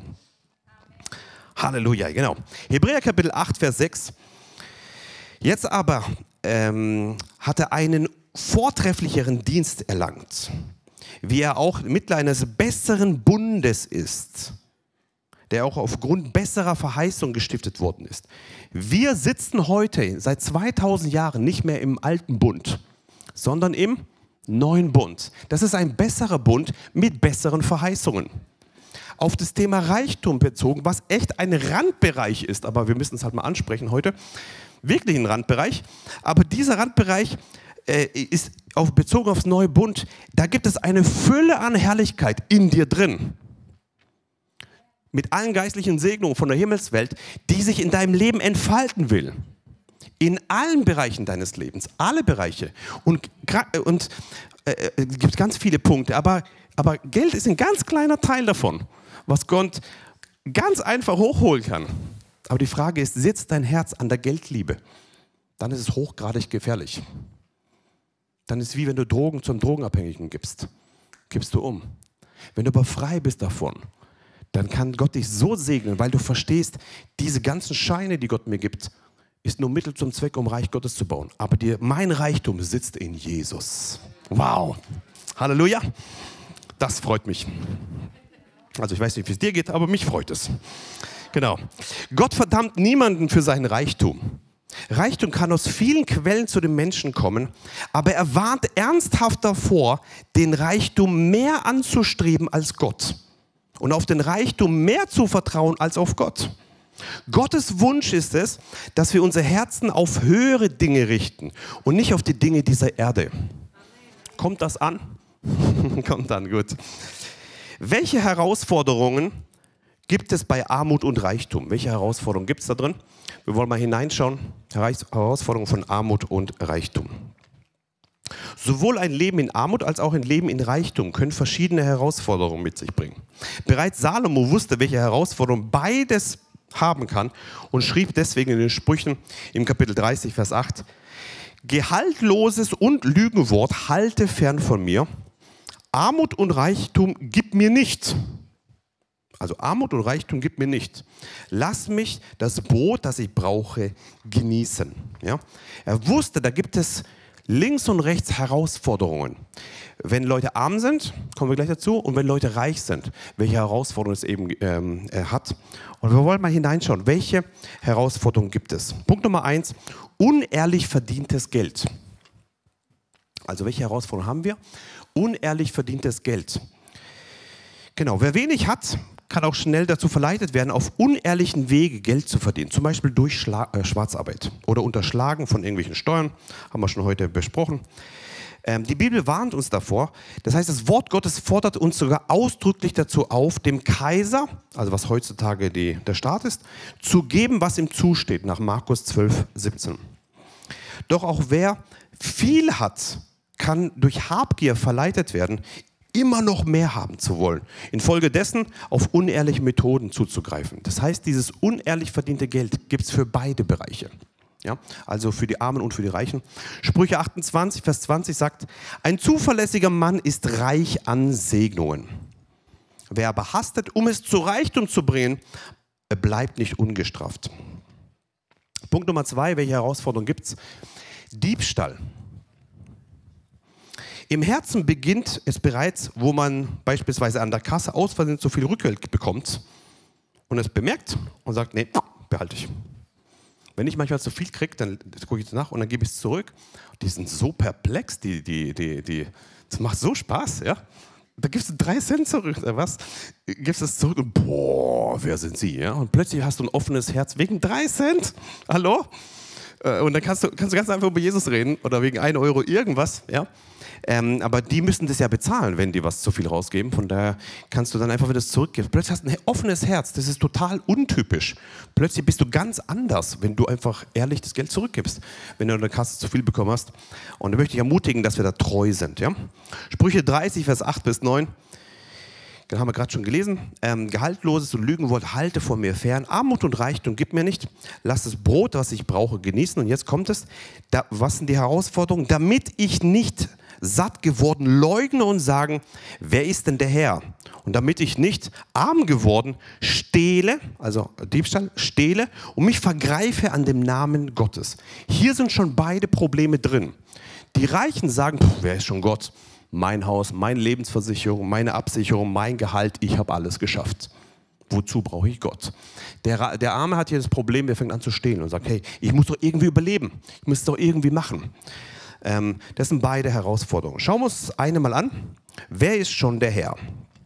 A: Halleluja, genau. Hebräer Kapitel acht, Vers sechs. Jetzt aber ähm, hat er einen vortrefflicheren Dienst erlangt, wie er auch Mittler eines besseren Bundes ist, der auch aufgrund besserer Verheißung gestiftet worden ist. Wir sitzen heute seit zweitausend Jahren nicht mehr im alten Bund, sondern im neuen Bund. Das ist ein besserer Bund mit besseren Verheißungen. Auf das Thema Reichtum bezogen, was echt ein Randbereich ist, aber wir müssen es halt mal ansprechen heute, wirklich ein Randbereich, aber dieser Randbereich äh, ist auf, bezogen aufs neue Bund, da gibt es eine Fülle an Herrlichkeit in dir drin. Mit allen geistlichen Segnungen von der Himmelswelt, die sich in deinem Leben entfalten will. In allen Bereichen deines Lebens, alle Bereiche. Und, und äh, es gibt ganz viele Punkte, aber, aber Geld ist ein ganz kleiner Teil davon, was Gott ganz einfach hochholen kann. Aber die Frage ist, sitzt dein Herz an der Geldliebe? Dann ist es hochgradig gefährlich. Dann ist es wie wenn du Drogen zum Drogenabhängigen gibst. Gibst du um. Wenn du aber frei bist davon, dann kann Gott dich so segnen, weil du verstehst, diese ganzen Scheine, die Gott mir gibt, ist nur Mittel zum Zweck, um Reich Gottes zu bauen. Aber dir, mein Reichtum sitzt in Jesus. Wow. Halleluja. Das freut mich. Also ich weiß nicht, wie es dir geht, aber mich freut es. Genau. Gott verdammt niemanden für seinen Reichtum. Reichtum kann aus vielen Quellen zu den Menschen kommen, aber er warnt ernsthaft davor, den Reichtum mehr anzustreben als Gott und auf den Reichtum mehr zu vertrauen als auf Gott. Gottes Wunsch ist es, dass wir unsere Herzen auf höhere Dinge richten und nicht auf die Dinge dieser Erde. Kommt das an? Kommt an, gut. Welche Herausforderungen gibt es bei Armut und Reichtum? Welche Herausforderungen gibt es da drin? Wir wollen mal hineinschauen. Herausforderungen von Armut und Reichtum. Sowohl ein Leben in Armut als auch ein Leben in Reichtum können verschiedene Herausforderungen mit sich bringen. Bereits Salomo wusste, welche Herausforderungen beides haben kann und schrieb deswegen in den Sprüchen im Kapitel dreißig, Vers acht, Gehaltloses und Lügenwort halte fern von mir. Armut und Reichtum gib mir nicht. Also Armut und Reichtum gib mir nicht. Lass mich das Brot, das ich brauche, genießen. Ja? Er wusste, da gibt es links und rechts Herausforderungen. Wenn Leute arm sind, kommen wir gleich dazu, und wenn Leute reich sind, welche Herausforderungen es eben ähm, hat. Und wir wollen mal hineinschauen, welche Herausforderungen gibt es. Punkt Nummer eins, unehrlich verdientes Geld. Also welche Herausforderungen haben wir? Unehrlich verdientes Geld. Genau, wer wenig hat, kann auch schnell dazu verleitet werden, auf unehrlichen Wege Geld zu verdienen. Zum Beispiel durch Schla äh, Schwarzarbeit oder Unterschlagen von irgendwelchen Steuern. Haben wir schon heute besprochen. Ähm, die Bibel warnt uns davor. Das heißt, das Wort Gottes fordert uns sogar ausdrücklich dazu auf, dem Kaiser, also was heutzutage die, der Staat ist, zu geben, was ihm zusteht, nach Markus zwölf, siebzehn. Doch auch wer viel hat, kann durch Habgier verleitet werden, immer noch mehr haben zu wollen. Infolgedessen auf unehrliche Methoden zuzugreifen. Das heißt, dieses unehrlich verdiente Geld gibt es für beide Bereiche. Ja, also für die Armen und für die Reichen. Sprüche achtundzwanzig, Vers zwanzig sagt, ein zuverlässiger Mann ist reich an Segnungen. Wer aber hastet, um es zu Reichtum zu bringen, bleibt nicht ungestraft. Punkt Nummer zwei, welche Herausforderung gibt es? Diebstahl. Im Herzen beginnt es bereits, wo man beispielsweise an der Kasse aus Versehen zu viel Rückgeld bekommt und es bemerkt und sagt, nee, behalte ich. Wenn ich manchmal zu viel kriege, dann gucke ich nach und dann gebe ich es zurück. Die sind so perplex, die, die, die, die, das macht so Spaß, ja. Da gibst du drei Cent zurück, oder was? Gibst es zurück und boah, wer sind Sie, ja? Und plötzlich hast du ein offenes Herz wegen drei Cent. Hallo? Und dann kannst du, kannst du ganz einfach über Jesus reden oder wegen ein Euro irgendwas, ja. Ähm, aber die müssen das ja bezahlen, wenn die was zu viel rausgeben. Von daher kannst du dann einfach wieder zurückgeben. Plötzlich hast du ein offenes Herz. Das ist total untypisch. Plötzlich bist du ganz anders, wenn du einfach ehrlich das Geld zurückgibst, wenn du in der Kasse zu viel bekommen hast. Und da möchte ich ermutigen, dass wir da treu sind. Ja? Sprüche dreißig, Vers acht bis neun. Den haben wir gerade schon gelesen. Ähm, Gehaltloses und Lügenwort halte von mir fern. Armut und Reichtum gib mir nicht. Lass das Brot, was ich brauche, genießen. Und jetzt kommt es. Da, was sind die Herausforderungen? Damit ich nicht satt geworden leugne und sagen, wer ist denn der Herr? Und damit ich nicht arm geworden stehle, also Diebstahl, stehle und mich vergreife an dem Namen Gottes. Hier sind schon beide Probleme drin. Die Reichen sagen, pff, wer ist schon Gott? Mein Haus, meine Lebensversicherung, meine Absicherung, mein Gehalt, ich habe alles geschafft. Wozu brauche ich Gott? Der, der Arme hat hier das Problem, der fängt an zu stehlen und sagt, hey, ich muss doch irgendwie überleben, ich muss es doch irgendwie machen. Ähm, das sind beide Herausforderungen. Schauen wir uns eine mal an. Wer ist schon der Herr?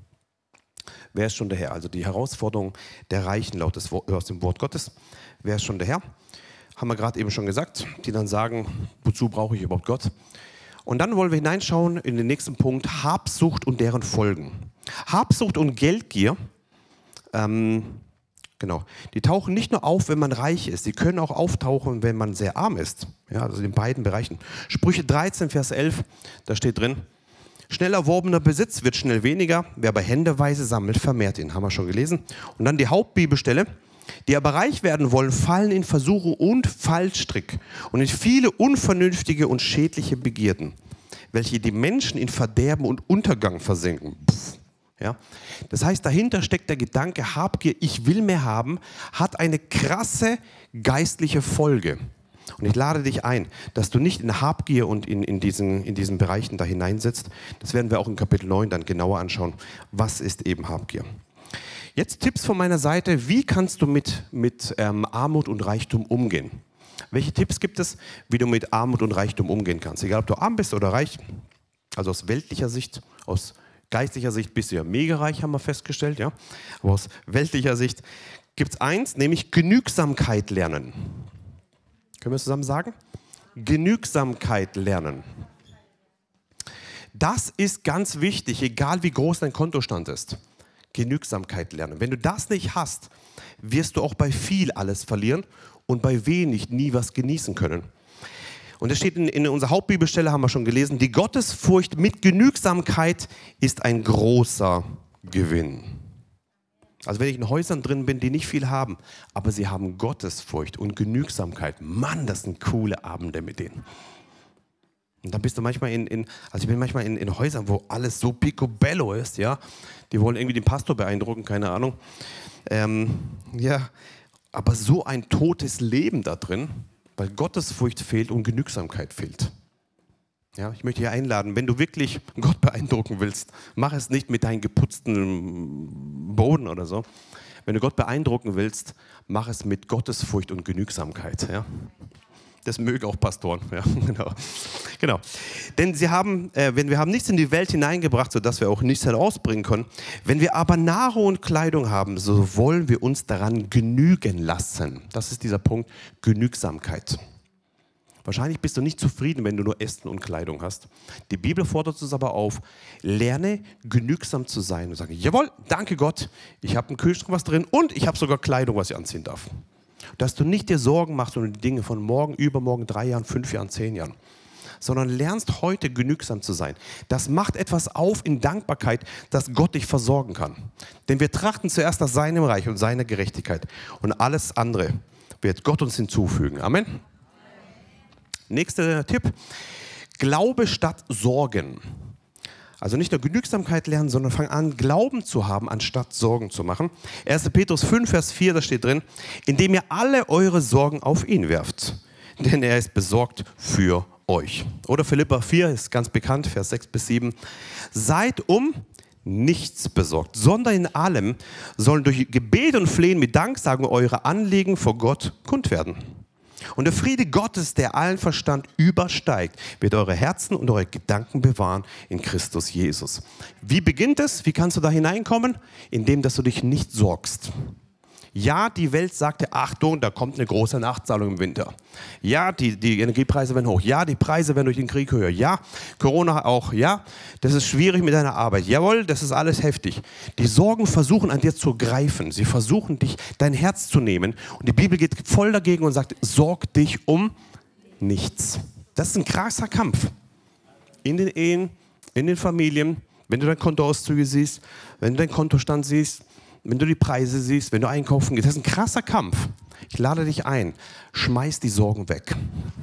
A: Wer ist schon der Herr? Also die Herausforderung der Reichen laut des, aus dem Wort Gottes. Wer ist schon der Herr? Haben wir gerade eben schon gesagt, die dann sagen, wozu brauche ich überhaupt Gott? Und dann wollen wir hineinschauen in den nächsten Punkt, Habsucht und deren Folgen. Habsucht und Geldgier, ähm, genau, die tauchen nicht nur auf, wenn man reich ist, sie können auch auftauchen, wenn man sehr arm ist. Ja, also in beiden Bereichen. Sprüche dreizehn, Vers elf, da steht drin, schnell erworbener Besitz wird schnell weniger, wer aber händeweise sammelt, vermehrt ihn. Haben wir schon gelesen. Und dann die Hauptbibelstelle, die aber reich werden wollen, fallen in Versuchung und Fallstrick und in viele unvernünftige und schädliche Begierden, welche die Menschen in Verderben und Untergang versenken. Pff, ja. Das heißt, dahinter steckt der Gedanke, Habgier, ich will mehr haben, hat eine krasse geistliche Folge. Und ich lade dich ein, dass du nicht in Habgier und in, in, diesen, in diesen Bereichen da hineinsetzt. Das werden wir auch in Kapitel neun dann genauer anschauen. Was ist eben Habgier? Jetzt Tipps von meiner Seite, wie kannst du mit, mit ähm, Armut und Reichtum umgehen? Welche Tipps gibt es, wie du mit Armut und Reichtum umgehen kannst? Egal, ob du arm bist oder reich, also aus weltlicher Sicht, aus geistlicher Sicht bist du ja mega reich, haben wir festgestellt, ja. Aber aus weltlicher Sicht gibt es eins, nämlich Genügsamkeit lernen. Können wir es zusammen sagen? Genügsamkeit lernen. Das ist ganz wichtig, egal wie groß dein Kontostand ist. Genügsamkeit lernen. Wenn du das nicht hast, wirst du auch bei viel alles verlieren und bei wenig nie was genießen können. Und das steht in, in unserer Hauptbibelstelle, haben wir schon gelesen, die Gottesfurcht mit Genügsamkeit ist ein großer Gewinn. Also wenn ich in Häusern drin bin, die nicht viel haben, aber sie haben Gottesfurcht und Genügsamkeit, Mann, das sind coole Abende mit denen. Und dann bist du manchmal in, in also ich bin manchmal in, in Häusern, wo alles so picobello ist, ja. Die wollen irgendwie den Pastor beeindrucken, keine Ahnung. Ähm, ja, aber so ein totes Leben da drin, weil Gottesfurcht fehlt und Genügsamkeit fehlt. Ja, ich möchte dich einladen, wenn du wirklich Gott beeindrucken willst, mach es nicht mit deinem geputzten Boden oder so. Wenn du Gott beeindrucken willst, mach es mit Gottesfurcht und Genügsamkeit. Ja. Das mögen auch Pastoren. Ja, genau. genau. Denn sie haben, äh, wenn wir haben nichts in die Welt hineingebracht, sodass wir auch nichts herausbringen können. Wenn wir aber Nahrung und Kleidung haben, so wollen wir uns daran genügen lassen. Das ist dieser Punkt Genügsamkeit. Wahrscheinlich bist du nicht zufrieden, wenn du nur Essen und Kleidung hast. Die Bibel fordert uns aber auf, lerne genügsam zu sein und sage, jawohl, danke Gott, ich habe im Kühlschrank was drin und ich habe sogar Kleidung, was ich anziehen darf. Dass du nicht dir Sorgen machst um die Dinge von morgen, übermorgen, drei Jahren, fünf Jahren, zehn Jahren, sondern lernst heute genügsam zu sein. Das macht etwas auf in Dankbarkeit, dass Gott dich versorgen kann. Denn wir trachten zuerst nach seinem Reich und seiner Gerechtigkeit und alles andere wird Gott uns hinzufügen. Amen. Nächster Tipp, Glaube statt Sorgen. Also nicht nur Genügsamkeit lernen, sondern fang an, Glauben zu haben, anstatt Sorgen zu machen. erster Petrus fünf, Vers vier, da steht drin, indem ihr alle eure Sorgen auf ihn werft, denn er ist besorgt für euch. Oder Philipper vier, ist ganz bekannt, Vers sechs bis sieben, seid um nichts besorgt, sondern in allem sollen durch Gebet und Flehen mit Danksagung eure Anliegen vor Gott kund werden. Und der Friede Gottes, der allen Verstand übersteigt, wird eure Herzen und eure Gedanken bewahren in Christus Jesus. Wie beginnt es? Wie kannst du da hineinkommen? Indem, dass du dich nicht sorgst. Ja, die Welt sagte, Achtung, da kommt eine große Nachzahlung im Winter. Ja, die, die Energiepreise werden hoch. Ja, die Preise werden durch den Krieg höher. Ja, Corona auch. Ja, das ist schwierig mit deiner Arbeit. Jawohl, das ist alles heftig. Die Sorgen versuchen an dir zu greifen. Sie versuchen dich, dein Herz zu nehmen. Und die Bibel geht voll dagegen und sagt, sorg dich um nichts. Das ist ein krasser Kampf. In den Ehen, in den Familien, wenn du deine Kontoauszüge siehst, wenn du deinen Kontostand siehst, wenn du die Preise siehst, wenn du einkaufen gehst, das ist ein krasser Kampf. Ich lade dich ein, schmeiß die Sorgen weg.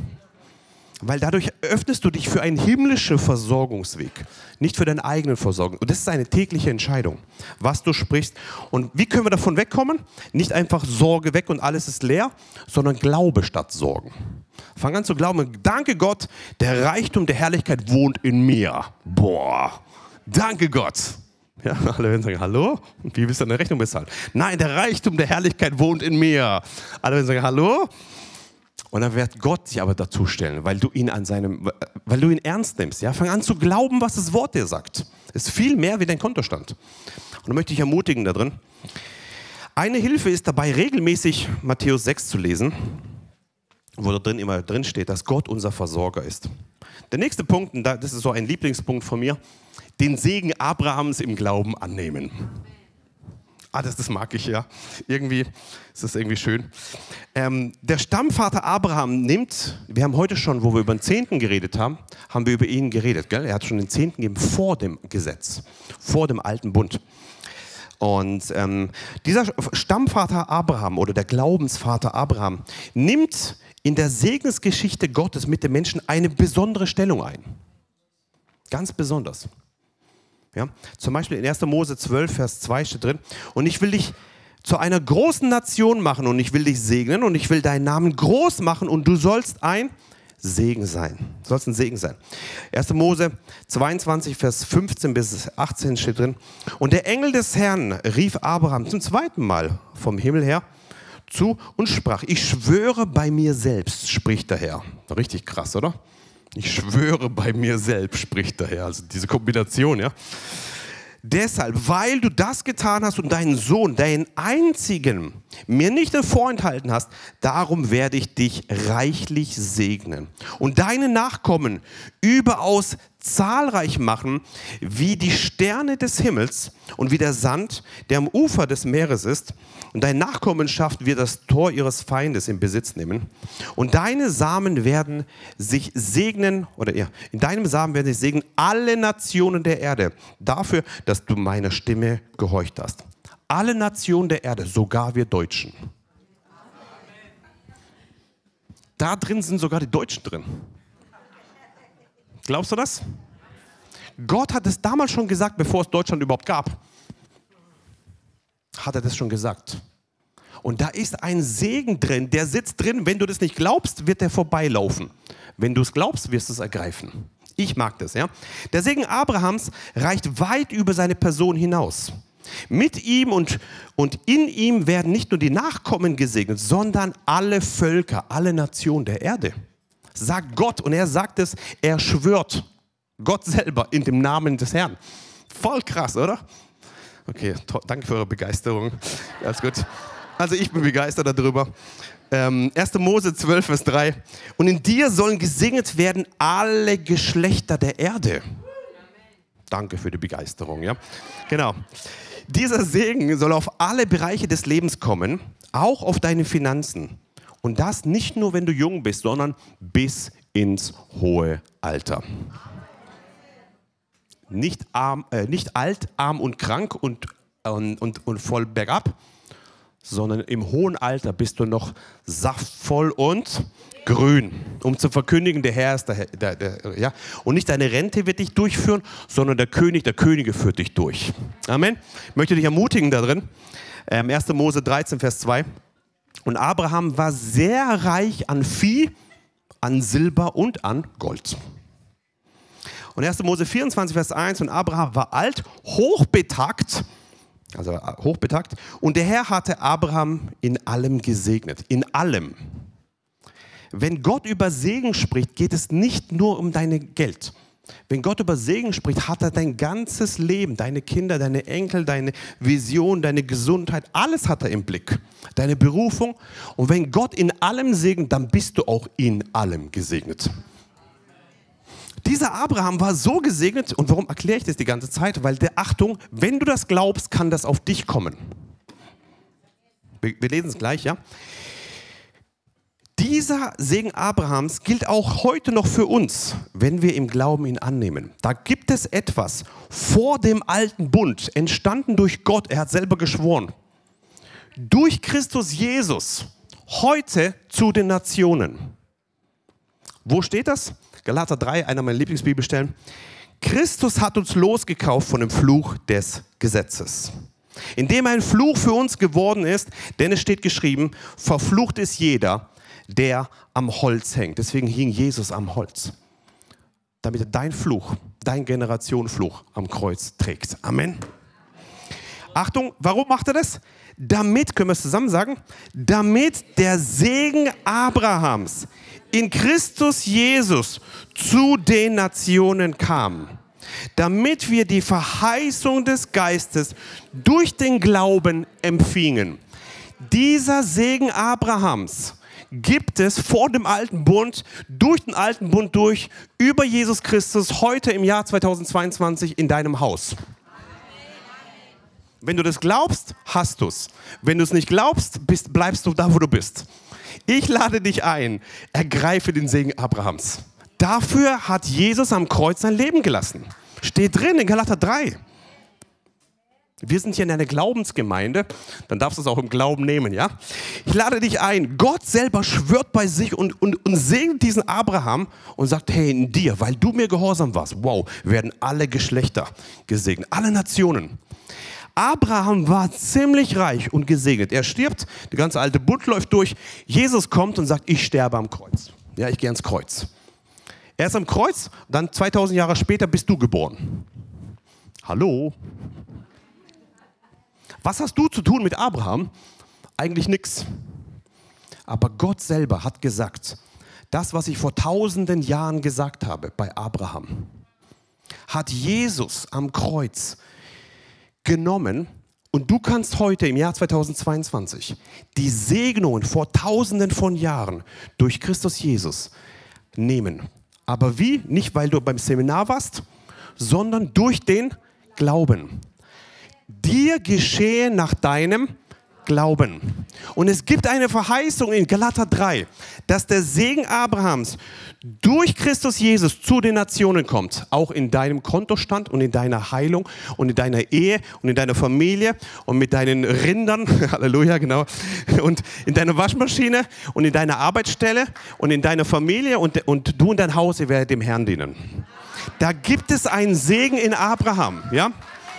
A: Weil dadurch öffnest du dich für einen himmlischen Versorgungsweg, nicht für deine eigenen Versorgung. Und das ist eine tägliche Entscheidung, was du sprichst. Und wie können wir davon wegkommen? Nicht einfach Sorge weg und alles ist leer, sondern Glaube statt Sorgen. Fang an zu glauben, danke Gott, der Reichtum der Herrlichkeit wohnt in mir. Boah, danke Gott. Ja, alle werden sagen, hallo? Wie willst du deine Rechnung bezahlen? Nein, der Reichtum der Herrlichkeit wohnt in mir. Alle werden sagen, hallo? Und dann wird Gott sich aber dazu stellen, weil du ihn an seinem, weil du ihn ernst nimmst. Ja? Fang an zu glauben, was das Wort dir sagt. Es ist viel mehr wie dein Kontostand. Und da möchte ich ermutigen da drin. Eine Hilfe ist dabei, regelmäßig Matthäus sechs zu lesen, wo da drin immer drin steht, dass Gott unser Versorger ist. Der nächste Punkt, und das ist so ein Lieblingspunkt von mir, den Segen Abrahams im Glauben annehmen. Ah, das, das mag ich, ja. Irgendwie ist das irgendwie schön. Ähm, der Stammvater Abraham nimmt, wir haben heute schon, wo wir über den Zehnten geredet haben, haben wir über ihn geredet. Gell? Er hat schon den Zehnten gegeben vor dem Gesetz, vor dem alten Bund. Und ähm, dieser Stammvater Abraham oder der Glaubensvater Abraham nimmt in der Segensgeschichte Gottes mit den Menschen eine besondere Stellung ein. Ganz besonders. Ja, zum Beispiel in erster Mose zwölf, Vers zwei steht drin, und ich will dich zu einer großen Nation machen und ich will dich segnen und ich will deinen Namen groß machen und du sollst ein Segen sein. Du sollst ein Segen sein. erster Mose zweiundzwanzig, Vers fünfzehn bis achtzehn steht drin, und der Engel des Herrn rief Abraham zum zweiten Mal vom Himmel her zu und sprach, ich schwöre bei mir selbst, spricht der Herr. Richtig krass, oder? Ich schwöre bei mir selbst, spricht der Herr. Also diese Kombination, ja. Deshalb, weil du das getan hast und deinen Sohn, deinen einzigen, mir nicht vorenthalten hast, darum werde ich dich reichlich segnen und deine Nachkommen überaus zahlreich machen, wie die Sterne des Himmels und wie der Sand, der am Ufer des Meeres ist. Und deine Nachkommenschaft wird das Tor ihres Feindes in Besitz nehmen. Und deine Samen werden sich segnen, oder ja, in deinem Samen werden sich segnen alle Nationen der Erde, dafür, dass du meiner Stimme gehorcht hast. Alle Nationen der Erde, sogar wir Deutschen. Da drin sind sogar die Deutschen drin. Glaubst du das? Gott hat es damals schon gesagt, bevor es Deutschland überhaupt gab. Hat er das schon gesagt. Und da ist ein Segen drin, der sitzt drin. Wenn du das nicht glaubst, wird der vorbeilaufen. Wenn du es glaubst, wirst du es ergreifen. Ich mag das, ja. Der Segen Abrahams reicht weit über seine Person hinaus. Mit ihm und, und in ihm werden nicht nur die Nachkommen gesegnet, sondern alle Völker, alle Nationen der Erde. Sagt Gott, und er sagt es, er schwört. Gott selber in dem Namen des Herrn. Voll krass, oder? Okay, danke für eure Begeisterung. Alles gut. Also ich bin begeistert darüber. Ähm, erster Mose zwölf, Vers drei. Und in dir sollen gesegnet werden alle Geschlechter der Erde. Danke für die Begeisterung, ja. Genau. Dieser Segen soll auf alle Bereiche des Lebens kommen, auch auf deine Finanzen. Und das nicht nur, wenn du jung bist, sondern bis ins hohe Alter. Nicht, arm, äh, nicht alt, arm und krank und, und, und, und voll bergab, sondern im hohen Alter bist du noch saftvoll und grün, um zu verkündigen, der Herr ist der, der, der, ja. Und nicht deine Rente wird dich durchführen, sondern der König der Könige führt dich durch. Amen. Ich möchte dich ermutigen da drin. Ähm, erster Mose dreizehn, Vers zwei. Und Abraham war sehr reich an Vieh, an Silber und an Gold. Und erster Mose vierundzwanzig, Vers eins. Und Abraham war alt, hochbetagt, also hochbetagt. Und der Herr hatte Abraham in allem gesegnet. In allem. Wenn Gott über Segen spricht, geht es nicht nur um dein Geld. Wenn Gott über Segen spricht, hat er dein ganzes Leben, deine Kinder, deine Enkel, deine Vision, deine Gesundheit, alles hat er im Blick. Deine Berufung. Und wenn Gott in allem segnet, dann bist du auch in allem gesegnet. Dieser Abraham war so gesegnet, und warum erkläre ich das die ganze Zeit? Weil, der Achtung, wenn du das glaubst, kann das auf dich kommen. Wir, wir lesen es gleich, ja? Dieser Segen Abrahams gilt auch heute noch für uns, wenn wir im Glauben ihn annehmen. Da gibt es etwas vor dem alten Bund, entstanden durch Gott, er hat selber geschworen, durch Christus Jesus, heute zu den Nationen. Wo steht das? Galater drei, einer meiner Lieblingsbibelstellen. Christus hat uns losgekauft von dem Fluch des Gesetzes, indem er ein Fluch für uns geworden ist, denn es steht geschrieben, verflucht ist jeder, der am Holz hängt. Deswegen hing Jesus am Holz, damit er dein Fluch, dein Generationenfluch am Kreuz trägt. Amen. Achtung, warum macht er das? Damit, können wir es zusammen sagen, damit der Segen Abrahams in Christus Jesus zu den Nationen kam. Damit wir die Verheißung des Geistes durch den Glauben empfingen. Dieser Segen Abrahams gibt es vor dem alten Bund, durch den alten Bund durch, über Jesus Christus, heute im Jahr zweitausendzweiundzwanzig in deinem Haus. Wenn du das glaubst, hast du es. Wenn du es nicht glaubst, bist, bleibst du da, wo du bist. Ich lade dich ein, ergreife den Segen Abrahams. Dafür hat Jesus am Kreuz sein Leben gelassen. Steht drin in Galater drei. Wir sind hier in einer Glaubensgemeinde, dann darfst du es auch im Glauben nehmen, ja? Ich lade dich ein, Gott selber schwört bei sich und, und, und segnet diesen Abraham und sagt, hey, in dir, weil du mir gehorsam warst, wow, werden alle Geschlechter gesegnet, alle Nationen. Abraham war ziemlich reich und gesegnet. Er stirbt, der ganze alte Bund läuft durch, Jesus kommt und sagt, ich sterbe am Kreuz. Ja, ich gehe ans Kreuz. Er ist am Kreuz, dann zweitausend Jahre später bist du geboren. Hallo? Was hast du zu tun mit Abraham? Eigentlich nichts. Aber Gott selber hat gesagt, das, was ich vor tausenden Jahren gesagt habe bei Abraham, hat Jesus am Kreuz genommen. Und du kannst heute im Jahr zweitausendzweiundzwanzig die Segnungen vor tausenden von Jahren durch Christus Jesus nehmen. Aber wie? Nicht, weil du beim Seminar warst, sondern durch den Glauben. Dir geschehe nach deinem Glauben. Und es gibt eine Verheißung in Galater drei, dass der Segen Abrahams durch Christus Jesus zu den Nationen kommt. Auch in deinem Kontostand und in deiner Heilung und in deiner Ehe und in deiner Familie und mit deinen Rindern, Halleluja, genau, und in deiner Waschmaschine und in deiner Arbeitsstelle und in deiner Familie und, und du und dein Haus, ihr werdet dem Herrn dienen. Da gibt es einen Segen in Abraham, ja?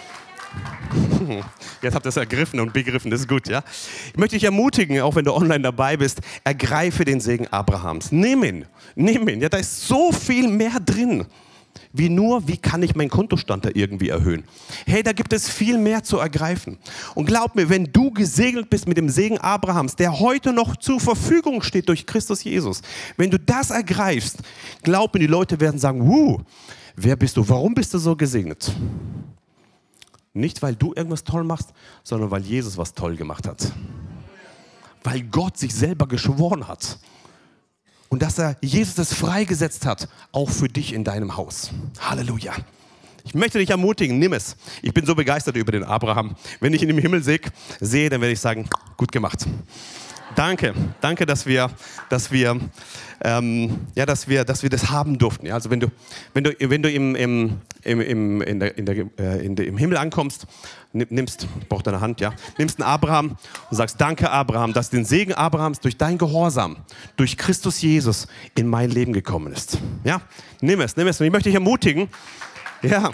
A: Jetzt habt ihr es ergriffen und begriffen, das ist gut, ja? Ich möchte dich ermutigen, auch wenn du online dabei bist, ergreife den Segen Abrahams. Nimm ihn, nimm ihn. Ja, da ist so viel mehr drin. wie nur, wie kann ich meinen Kontostand da irgendwie erhöhen. Hey, da gibt es viel mehr zu ergreifen. Und glaub mir, wenn du gesegnet bist mit dem Segen Abrahams, der heute noch zur Verfügung steht durch Christus Jesus, wenn du das ergreifst, glaub mir, die Leute werden sagen, wuh, wer bist du, warum bist du so gesegnet? Nicht, weil du irgendwas toll machst, sondern weil Jesus was toll gemacht hat. Weil Gott sich selber geschworen hat. Und dass er Jesus das freigesetzt hat, auch für dich in deinem Haus. Halleluja. Ich möchte dich ermutigen, nimm es. Ich bin so begeistert über den Abraham. Wenn ich ihn im Himmel sehe, sehe, dann werde ich sagen, gut gemacht. Danke, danke, dass wir, dass wir, ähm, ja, dass wir, dass wir das haben durften. Ja, also wenn du, wenn du, wenn du im, im, im, im, in der, in der, äh, in der, im Himmel ankommst, nimmst, ich brauche deine Hand, ja, nimmst einen Abraham und sagst, danke Abraham, dass den Segen Abrahams durch dein Gehorsam, durch Christus Jesus in mein Leben gekommen ist. Ja, nimm es, nimm es. Und ich möchte dich ermutigen, ja.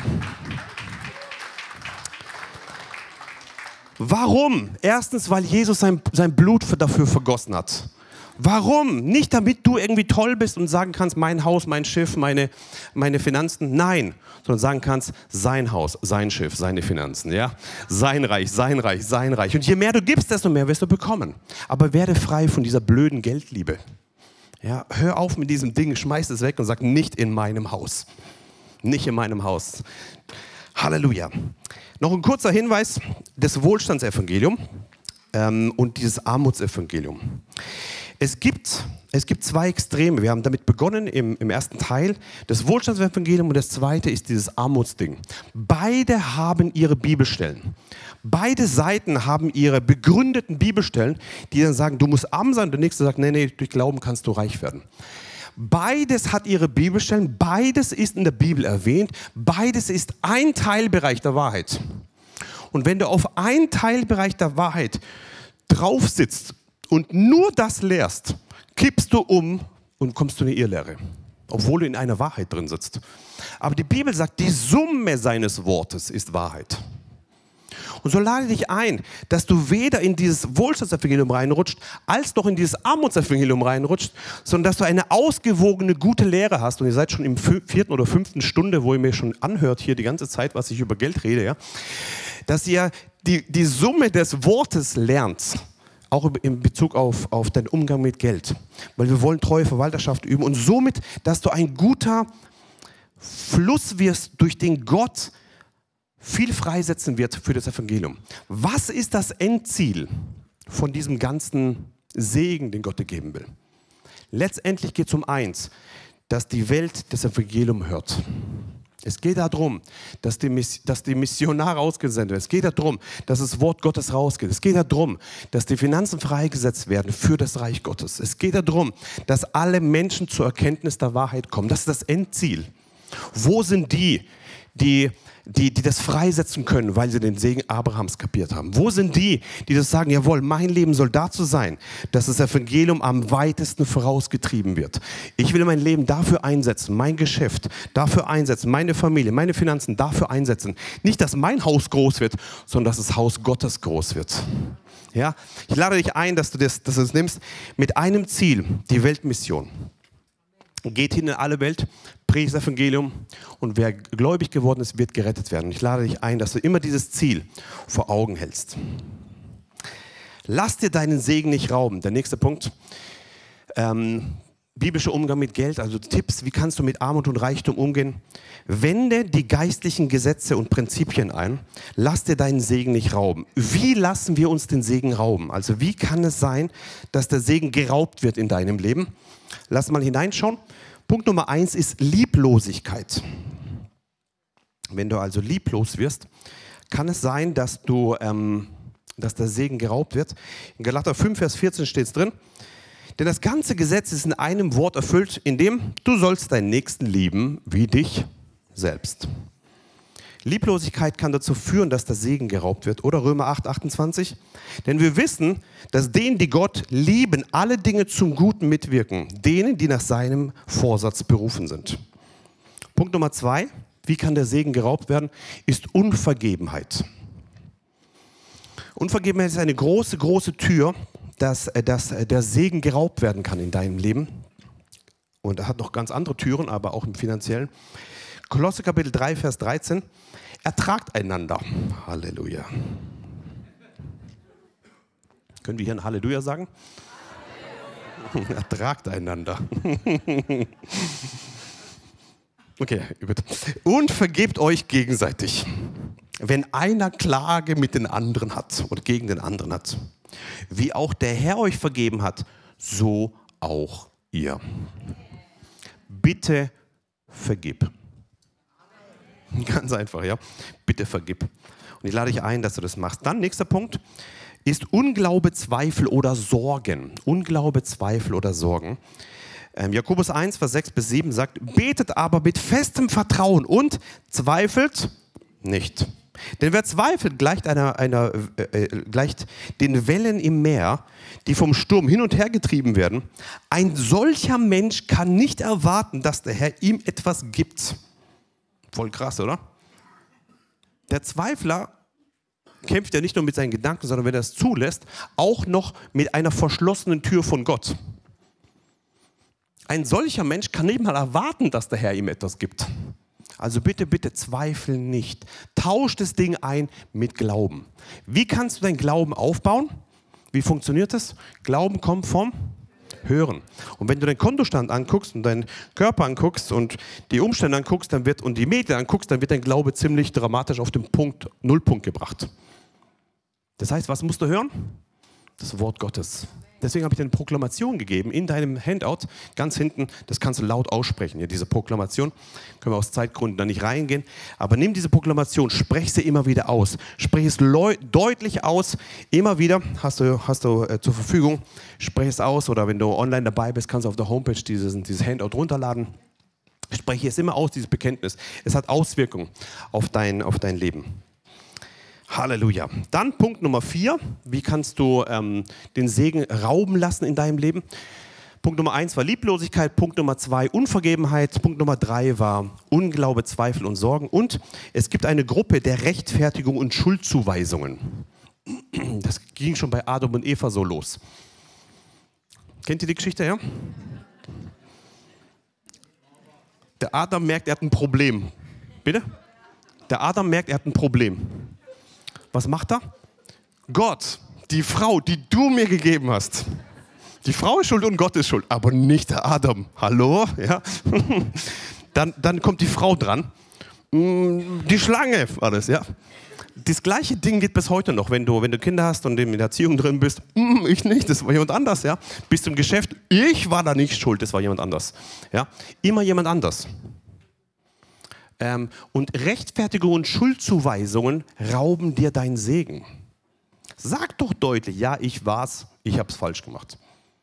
A: Warum? Erstens, weil Jesus sein, sein Blut dafür vergossen hat. Warum? Nicht damit du irgendwie toll bist und sagen kannst, mein Haus, mein Schiff, meine, meine Finanzen. Nein, sondern sagen kannst, sein Haus, sein Schiff, seine Finanzen. Ja? Sein Reich, sein Reich, sein Reich. Und je mehr du gibst, desto mehr wirst du bekommen. Aber werde frei von dieser blöden Geldliebe. Ja? Hör auf mit diesem Ding, schmeiß es weg und sag, nicht in meinem Haus. Nicht in meinem Haus. Halleluja. Noch ein kurzer Hinweis, das Wohlstandsevangelium ähm, und dieses Armutsevangelium. Es gibt, es gibt zwei Extreme. Wir haben damit begonnen im, im ersten Teil, das Wohlstandsevangelium, und das zweite ist dieses Armutsding. Beide haben ihre Bibelstellen. Beide Seiten haben ihre begründeten Bibelstellen, die dann sagen, du musst arm sein, und der nächste sagt, nee, nee, durch Glauben kannst du reich werden. Beides hat ihre Bibelstellen, beides ist in der Bibel erwähnt, beides ist ein Teilbereich der Wahrheit. Und wenn du auf einen Teilbereich der Wahrheit drauf sitzt und nur das lehrst, kippst du um und kommst zu einer Irrlehre, obwohl du in einer Wahrheit drin sitzt. Aber die Bibel sagt, die Summe seines Wortes ist Wahrheit. Und so lade dich ein, dass du weder in dieses Wohlstandsevangelium reinrutscht, als noch in dieses Armutsevangelium reinrutscht, sondern dass du eine ausgewogene, gute Lehre hast. Und ihr seid schon im vierten oder fünften Stunde, wo ihr mir schon anhört hier die ganze Zeit, was ich über Geld rede, ja? Dass ihr die, die Summe des Wortes lernt, auch in Bezug auf, auf deinen Umgang mit Geld. Weil wir wollen treue Verwalterschaft üben und somit, dass du ein guter Fluss wirst, durch den Gott viel freisetzen wird für das Evangelium. Was ist das Endziel von diesem ganzen Segen, den Gott dir geben will? Letztendlich geht es um eins, dass die Welt das Evangelium hört. Es geht darum, dass die, Miss dass die Missionare ausgesendet werden. Es geht darum, dass das Wort Gottes rausgeht. Es geht darum, dass die Finanzen freigesetzt werden für das Reich Gottes. Es geht darum, dass alle Menschen zur Erkenntnis der Wahrheit kommen. Das ist das Endziel. Wo sind die, die Die, die das freisetzen können, weil sie den Segen Abrahams kapiert haben? Wo sind die, die das sagen, jawohl, mein Leben soll dazu sein, dass das Evangelium am weitesten vorausgetrieben wird. Ich will mein Leben dafür einsetzen, mein Geschäft dafür einsetzen, meine Familie, meine Finanzen dafür einsetzen. Nicht, dass mein Haus groß wird, sondern dass das Haus Gottes groß wird. Ja? Ich lade dich ein, dass du das, dass du das nimmst mit einem Ziel, die Weltmission. Geht hin in alle Welt, predigt das Evangelium und wer gläubig geworden ist, wird gerettet werden. Ich lade dich ein, dass du immer dieses Ziel vor Augen hältst. Lass dir deinen Segen nicht rauben. Der nächste Punkt, ähm, biblischer Umgang mit Geld, also Tipps, wie kannst du mit Armut und Reichtum umgehen? Wende die geistlichen Gesetze und Prinzipien ein. Lass dir deinen Segen nicht rauben. Wie lassen wir uns den Segen rauben? Also wie kann es sein, dass der Segen geraubt wird in deinem Leben? Lass mal hineinschauen. Punkt Nummer eins ist Lieblosigkeit. Wenn du also lieblos wirst, kann es sein, dass, du, ähm, dass der Segen geraubt wird. In Galater fünf, Vers vierzehn steht es drin. Denn das ganze Gesetz ist in einem Wort erfüllt, in dem du sollst deinen Nächsten lieben wie dich selbst. Lieblosigkeit kann dazu führen, dass der Segen geraubt wird. Oder Römer acht, achtundzwanzig. Denn wir wissen, dass denen, die Gott lieben, alle Dinge zum Guten mitwirken. Denen, die nach seinem Vorsatz berufen sind. Punkt Nummer zwei. Wie kann der Segen geraubt werden? Ist Unvergebenheit. Unvergebenheit ist eine große, große Tür, dass, dass der Segen geraubt werden kann in deinem Leben. Und er hat noch ganz andere Türen, aber auch im Finanziellen. Kolosser Kapitel drei, Vers dreizehn. Ertragt einander. Halleluja. Können wir hier ein Halleluja sagen? Halleluja. Ertragt einander. Okay, und vergebt euch gegenseitig, wenn einer Klage mit den anderen hat oder gegen den anderen hat. Wie auch der Herr euch vergeben hat, so auch ihr. Bitte vergib. Ganz einfach, ja. Bitte vergib. Und ich lade dich ein, dass du das machst. Dann, nächster Punkt, ist Unglaube, Zweifel oder Sorgen. Unglaube, Zweifel oder Sorgen. Ähm, Jakobus eins, Vers sechs bis sieben sagt, betet aber mit festem Vertrauen und zweifelt nicht. Denn wer zweifelt, gleicht, einer, einer, äh, gleicht den Wellen im Meer, die vom Sturm hin und her getrieben werden. Ein solcher Mensch kann nicht erwarten, dass der Herr ihm etwas gibt. Voll krass, oder? Der Zweifler kämpft ja nicht nur mit seinen Gedanken, sondern wenn er es zulässt, auch noch mit einer verschlossenen Tür von Gott. Ein solcher Mensch kann nicht mal erwarten, dass der Herr ihm etwas gibt. Also bitte, bitte zweifel nicht. Tausch das Ding ein mit Glauben. Wie kannst du deinen Glauben aufbauen? Wie funktioniert das? Glauben kommt vom Hören. Und wenn du deinen Kontostand anguckst und deinen Körper anguckst und die Umstände anguckst dann wird, und die Medien anguckst, dann wird dein Glaube ziemlich dramatisch auf den Punkt, Nullpunkt gebracht. Das heißt, was musst du hören? Das Wort Gottes. Deswegen habe ich dir eine Proklamation gegeben in deinem Handout, ganz hinten, das kannst du laut aussprechen, ja, diese Proklamation. Können wir aus Zeitgründen da nicht reingehen, aber nimm diese Proklamation, sprech sie immer wieder aus. Sprech es deutlich aus, immer wieder, hast du, hast du äh, zur Verfügung, sprech es aus, oder wenn du online dabei bist, kannst du auf der Homepage dieses, dieses Handout runterladen. Spreche es immer aus, dieses Bekenntnis. Es hat Auswirkungen auf dein, auf dein Leben. Halleluja. Dann Punkt Nummer vier. Wie kannst du ähm, den Segen rauben lassen in deinem Leben? Punkt Nummer eins war Lieblosigkeit. Punkt Nummer zwei Unvergebenheit. Punkt Nummer drei war Unglaube, Zweifel und Sorgen. Und es gibt eine Gruppe der Rechtfertigung und Schuldzuweisungen. Das ging schon bei Adam und Eva so los. Kennt ihr die Geschichte, ja? Der Adam merkt, er hat ein Problem. Bitte? Der Adam merkt, er hat ein Problem. Was macht er? Gott, die Frau, die du mir gegeben hast. Die Frau ist schuld und Gott ist schuld, aber nicht der Adam. Hallo? Ja. Dann, dann kommt die Frau dran. Die Schlange war das, ja. Das gleiche Ding geht bis heute noch, wenn du, wenn du Kinder hast und in der Erziehung drin bist. Ich nicht, das war jemand anders, ja. Bist du im Geschäft, ich war da nicht schuld, das war jemand anders. Ja. Immer jemand anders. Ähm, und Rechtfertigung und Schuldzuweisungen rauben dir deinen Segen. Sag doch deutlich, ja, ich war's, ich hab's falsch gemacht.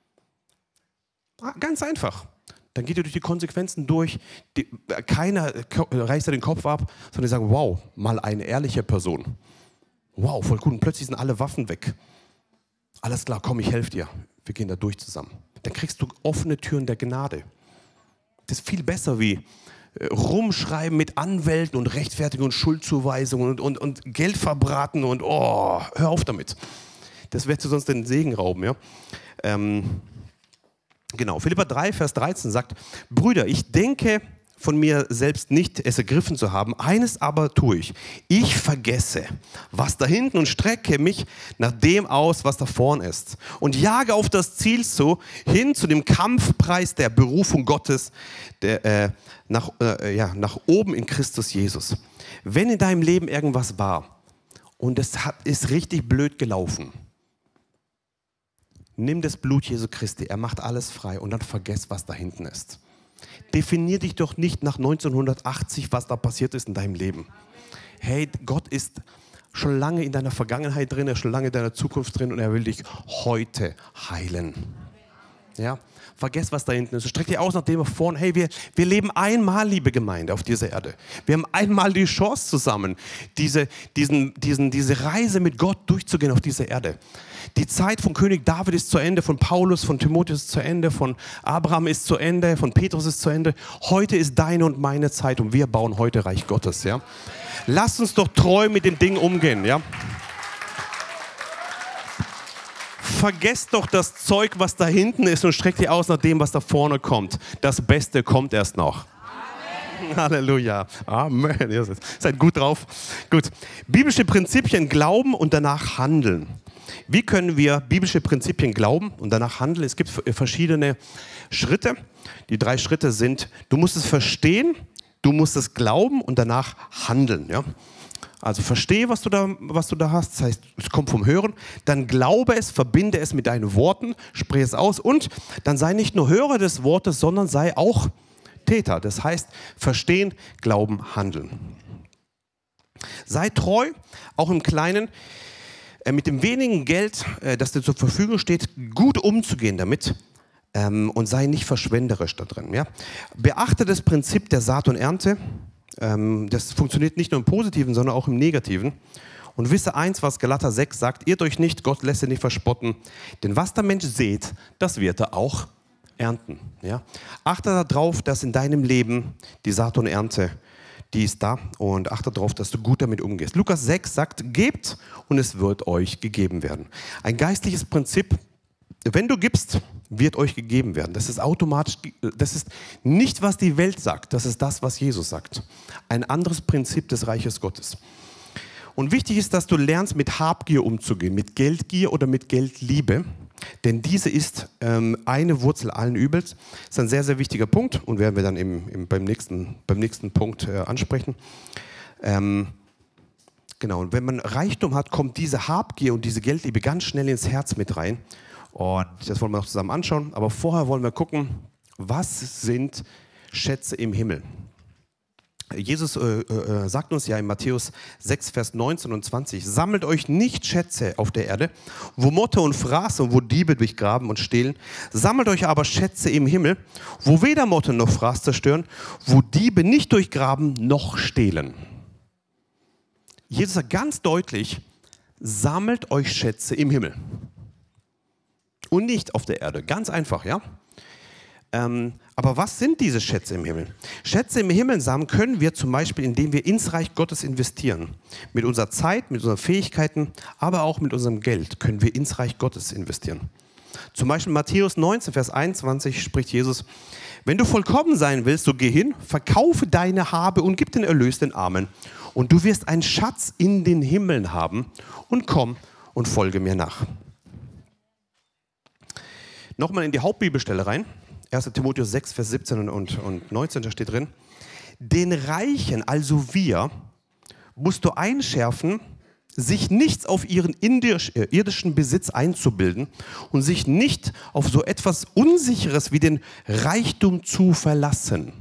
A: Ganz einfach. Dann geht ihr durch die Konsequenzen durch. Die, keiner reißt dir den Kopf ab, sondern die sagen, wow, mal eine ehrliche Person. Wow, voll gut. Und plötzlich sind alle Waffen weg. Alles klar, komm, ich helfe dir. Wir gehen da durch zusammen. Dann kriegst du offene Türen der Gnade. Das ist viel besser wie rumschreiben mit Anwälten und Rechtfertigung und Schuldzuweisungen und, und, und Geld verbraten und oh, hör auf damit. Das wird dir sonst den Segen rauben. Ja? Ähm, genau, Philipper drei, Vers dreizehn sagt, Brüder, ich denke von mir selbst nicht, es ergriffen zu haben, eines aber tue ich. Ich vergesse, was da hinten und strecke mich nach dem aus, was da vorn ist und jage auf das Ziel zu, hin zu dem Kampfpreis der Berufung Gottes, der, äh, nach, äh, ja, nach oben in Christus Jesus. Wenn in deinem Leben irgendwas war und es hat, ist richtig blöd gelaufen, nimm das Blut Jesu Christi, er macht alles frei und dann vergess, was da hinten ist. Definier dich doch nicht nach neunzehnhundertachtzig, was da passiert ist in deinem Leben. Hey, Gott ist schon lange in deiner Vergangenheit drin, er ist schon lange in deiner Zukunft drin und er will dich heute heilen. Ja? Vergess, was da hinten ist. Streck dich aus nach dem wir vorne. Hey, wir, wir leben einmal, liebe Gemeinde, auf dieser Erde. Wir haben einmal die Chance zusammen, diese, diesen, diesen, diese Reise mit Gott durchzugehen auf dieser Erde. Die Zeit von König David ist zu Ende, von Paulus, von Timotheus ist zu Ende, von Abraham ist zu Ende, von Petrus ist zu Ende. Heute ist deine und meine Zeit und wir bauen heute Reich Gottes. Ja? Lass uns doch treu mit den Dingen umgehen. Ja? Vergesst doch das Zeug, was da hinten ist und streckt dich aus nach dem, was da vorne kommt. Das Beste kommt erst noch. Halleluja. Amen. Ihr seid gut drauf. Gut. Biblische Prinzipien glauben und danach handeln. Wie können wir biblische Prinzipien glauben und danach handeln? Es gibt verschiedene Schritte. Die drei Schritte sind, du musst es verstehen, du musst es glauben und danach handeln. Ja? Also verstehe, was du, da, was du da hast, das heißt, es kommt vom Hören, dann glaube es, verbinde es mit deinen Worten, spreche es aus und dann sei nicht nur Hörer des Wortes, sondern sei auch Täter. Das heißt, verstehen, glauben, handeln. Sei treu, auch im Kleinen, äh, mit dem wenigen Geld, äh, das dir zur Verfügung steht, gut umzugehen damit. Ähm, und sei nicht verschwenderisch da drin. Ja? Beachte das Prinzip der Saat und Ernte. Ähm, das funktioniert nicht nur im Positiven, sondern auch im Negativen. Und wisse eins, was Galater sechs sagt, irrt euch nicht, Gott lässt ihr nicht verspotten. Denn was der Mensch sät, das wird er auch ernten. Ja? Achte darauf, dass in deinem Leben die Saat und Ernte, die ist da. Und achte darauf, dass du gut damit umgehst. Lukas sechs sagt, gebt und es wird euch gegeben werden. Ein geistliches Prinzip, wenn du gibst, wird euch gegeben werden. Das ist automatisch, das ist nicht, was die Welt sagt, das ist das, was Jesus sagt. Ein anderes Prinzip des Reiches Gottes. Und wichtig ist, dass du lernst, mit Habgier umzugehen, mit Geldgier oder mit Geldliebe. Denn diese ist ähm, eine Wurzel allen Übels. Das ist ein sehr, sehr wichtiger Punkt und werden wir dann im, im, beim, nächsten, beim nächsten Punkt äh, ansprechen. Ähm, genau, und wenn man Reichtum hat, kommt diese Habgier und diese Geldliebe ganz schnell ins Herz mit rein. Und das wollen wir noch zusammen anschauen. Aber vorher wollen wir gucken, was sind Schätze im Himmel? Jesus äh, äh, sagt uns ja in Matthäus sechs, Vers neunzehn und zwanzig, sammelt euch nicht Schätze auf der Erde, wo Motte und Fraß und wo Diebe durchgraben und stehlen. Sammelt euch aber Schätze im Himmel, wo weder Motte noch Fraß zerstören, wo Diebe nicht durchgraben noch stehlen. Jesus sagt ganz deutlich, sammelt euch Schätze im Himmel. Und nicht auf der Erde. Ganz einfach, ja? Ähm, aber was sind diese Schätze im Himmel? Schätze im Himmel sammeln können wir zum Beispiel, indem wir ins Reich Gottes investieren. Mit unserer Zeit, mit unseren Fähigkeiten, aber auch mit unserem Geld können wir ins Reich Gottes investieren. Zum Beispiel Matthäus neunzehn, Vers einundzwanzig spricht Jesus, wenn du vollkommen sein willst, so geh hin, verkaufe deine Habe und gib den Erlös den Armen. Und du wirst einen Schatz in den Himmeln haben und komm und folge mir nach. Nochmal in die Hauptbibelstelle rein. erster Timotheus sechs, Vers siebzehn und, und neunzehn, da steht drin. Den Reichen, also wir, musst du einschärfen, sich nichts auf ihren indisch, äh, irdischen Besitz einzubilden und sich nicht auf so etwas Unsicheres wie den Reichtum zu verlassen.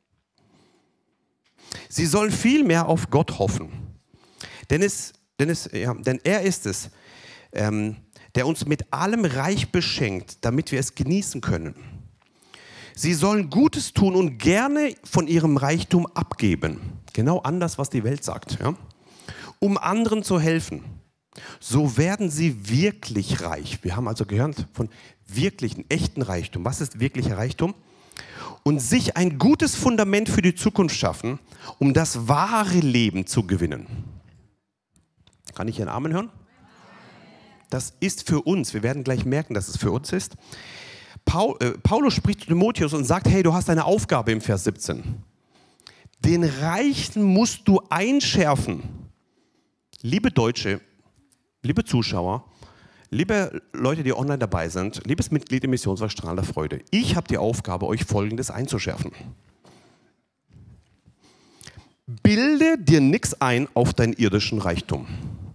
A: Sie sollen vielmehr auf Gott hoffen. Denn, es, denn, es, ja, denn er ist es, ähm, der uns mit allem reich beschenkt, damit wir es genießen können. Sie sollen Gutes tun und gerne von ihrem Reichtum abgeben. Genau anders, was die Welt sagt. Ja? Um anderen zu helfen. So werden sie wirklich reich. Wir haben also gehört von wirklichen, echten Reichtum. Was ist wirklicher Reichtum? Und sich ein gutes Fundament für die Zukunft schaffen, um das wahre Leben zu gewinnen. Kann ich Ihren Amen hören? Das ist für uns. Wir werden gleich merken, dass es für uns ist. Paul, äh, Paulus spricht zu Timotheus und sagt, hey, du hast eine Aufgabe im Vers siebzehn. Den Reichen musst du einschärfen. Liebe Deutsche, liebe Zuschauer, liebe Leute, die online dabei sind, liebes Mitglied im Missionswerk Strahl der Freude, ich habe die Aufgabe, euch Folgendes einzuschärfen. Bilde dir nichts ein auf deinen irdischen Reichtum.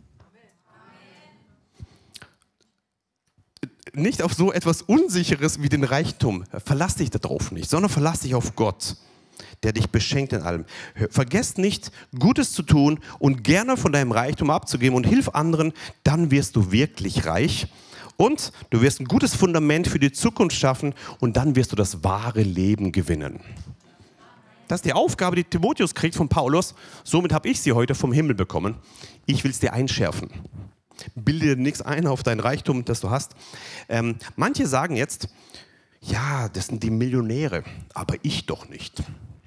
A: Nicht auf so etwas Unsicheres wie den Reichtum. Verlass dich darauf nicht, sondern verlass dich auf Gott, der dich beschenkt in allem. Vergesst nicht, Gutes zu tun und gerne von deinem Reichtum abzugeben und hilf anderen, dann wirst du wirklich reich und du wirst ein gutes Fundament für die Zukunft schaffen und dann wirst du das wahre Leben gewinnen. Das ist die Aufgabe, die Timotheus kriegt von Paulus. Somit habe ich sie heute vom Himmel bekommen. Ich will es dir einschärfen. Bilde dir nichts ein auf dein Reichtum, das du hast. Ähm, manche sagen jetzt, ja, das sind die Millionäre, aber ich doch nicht.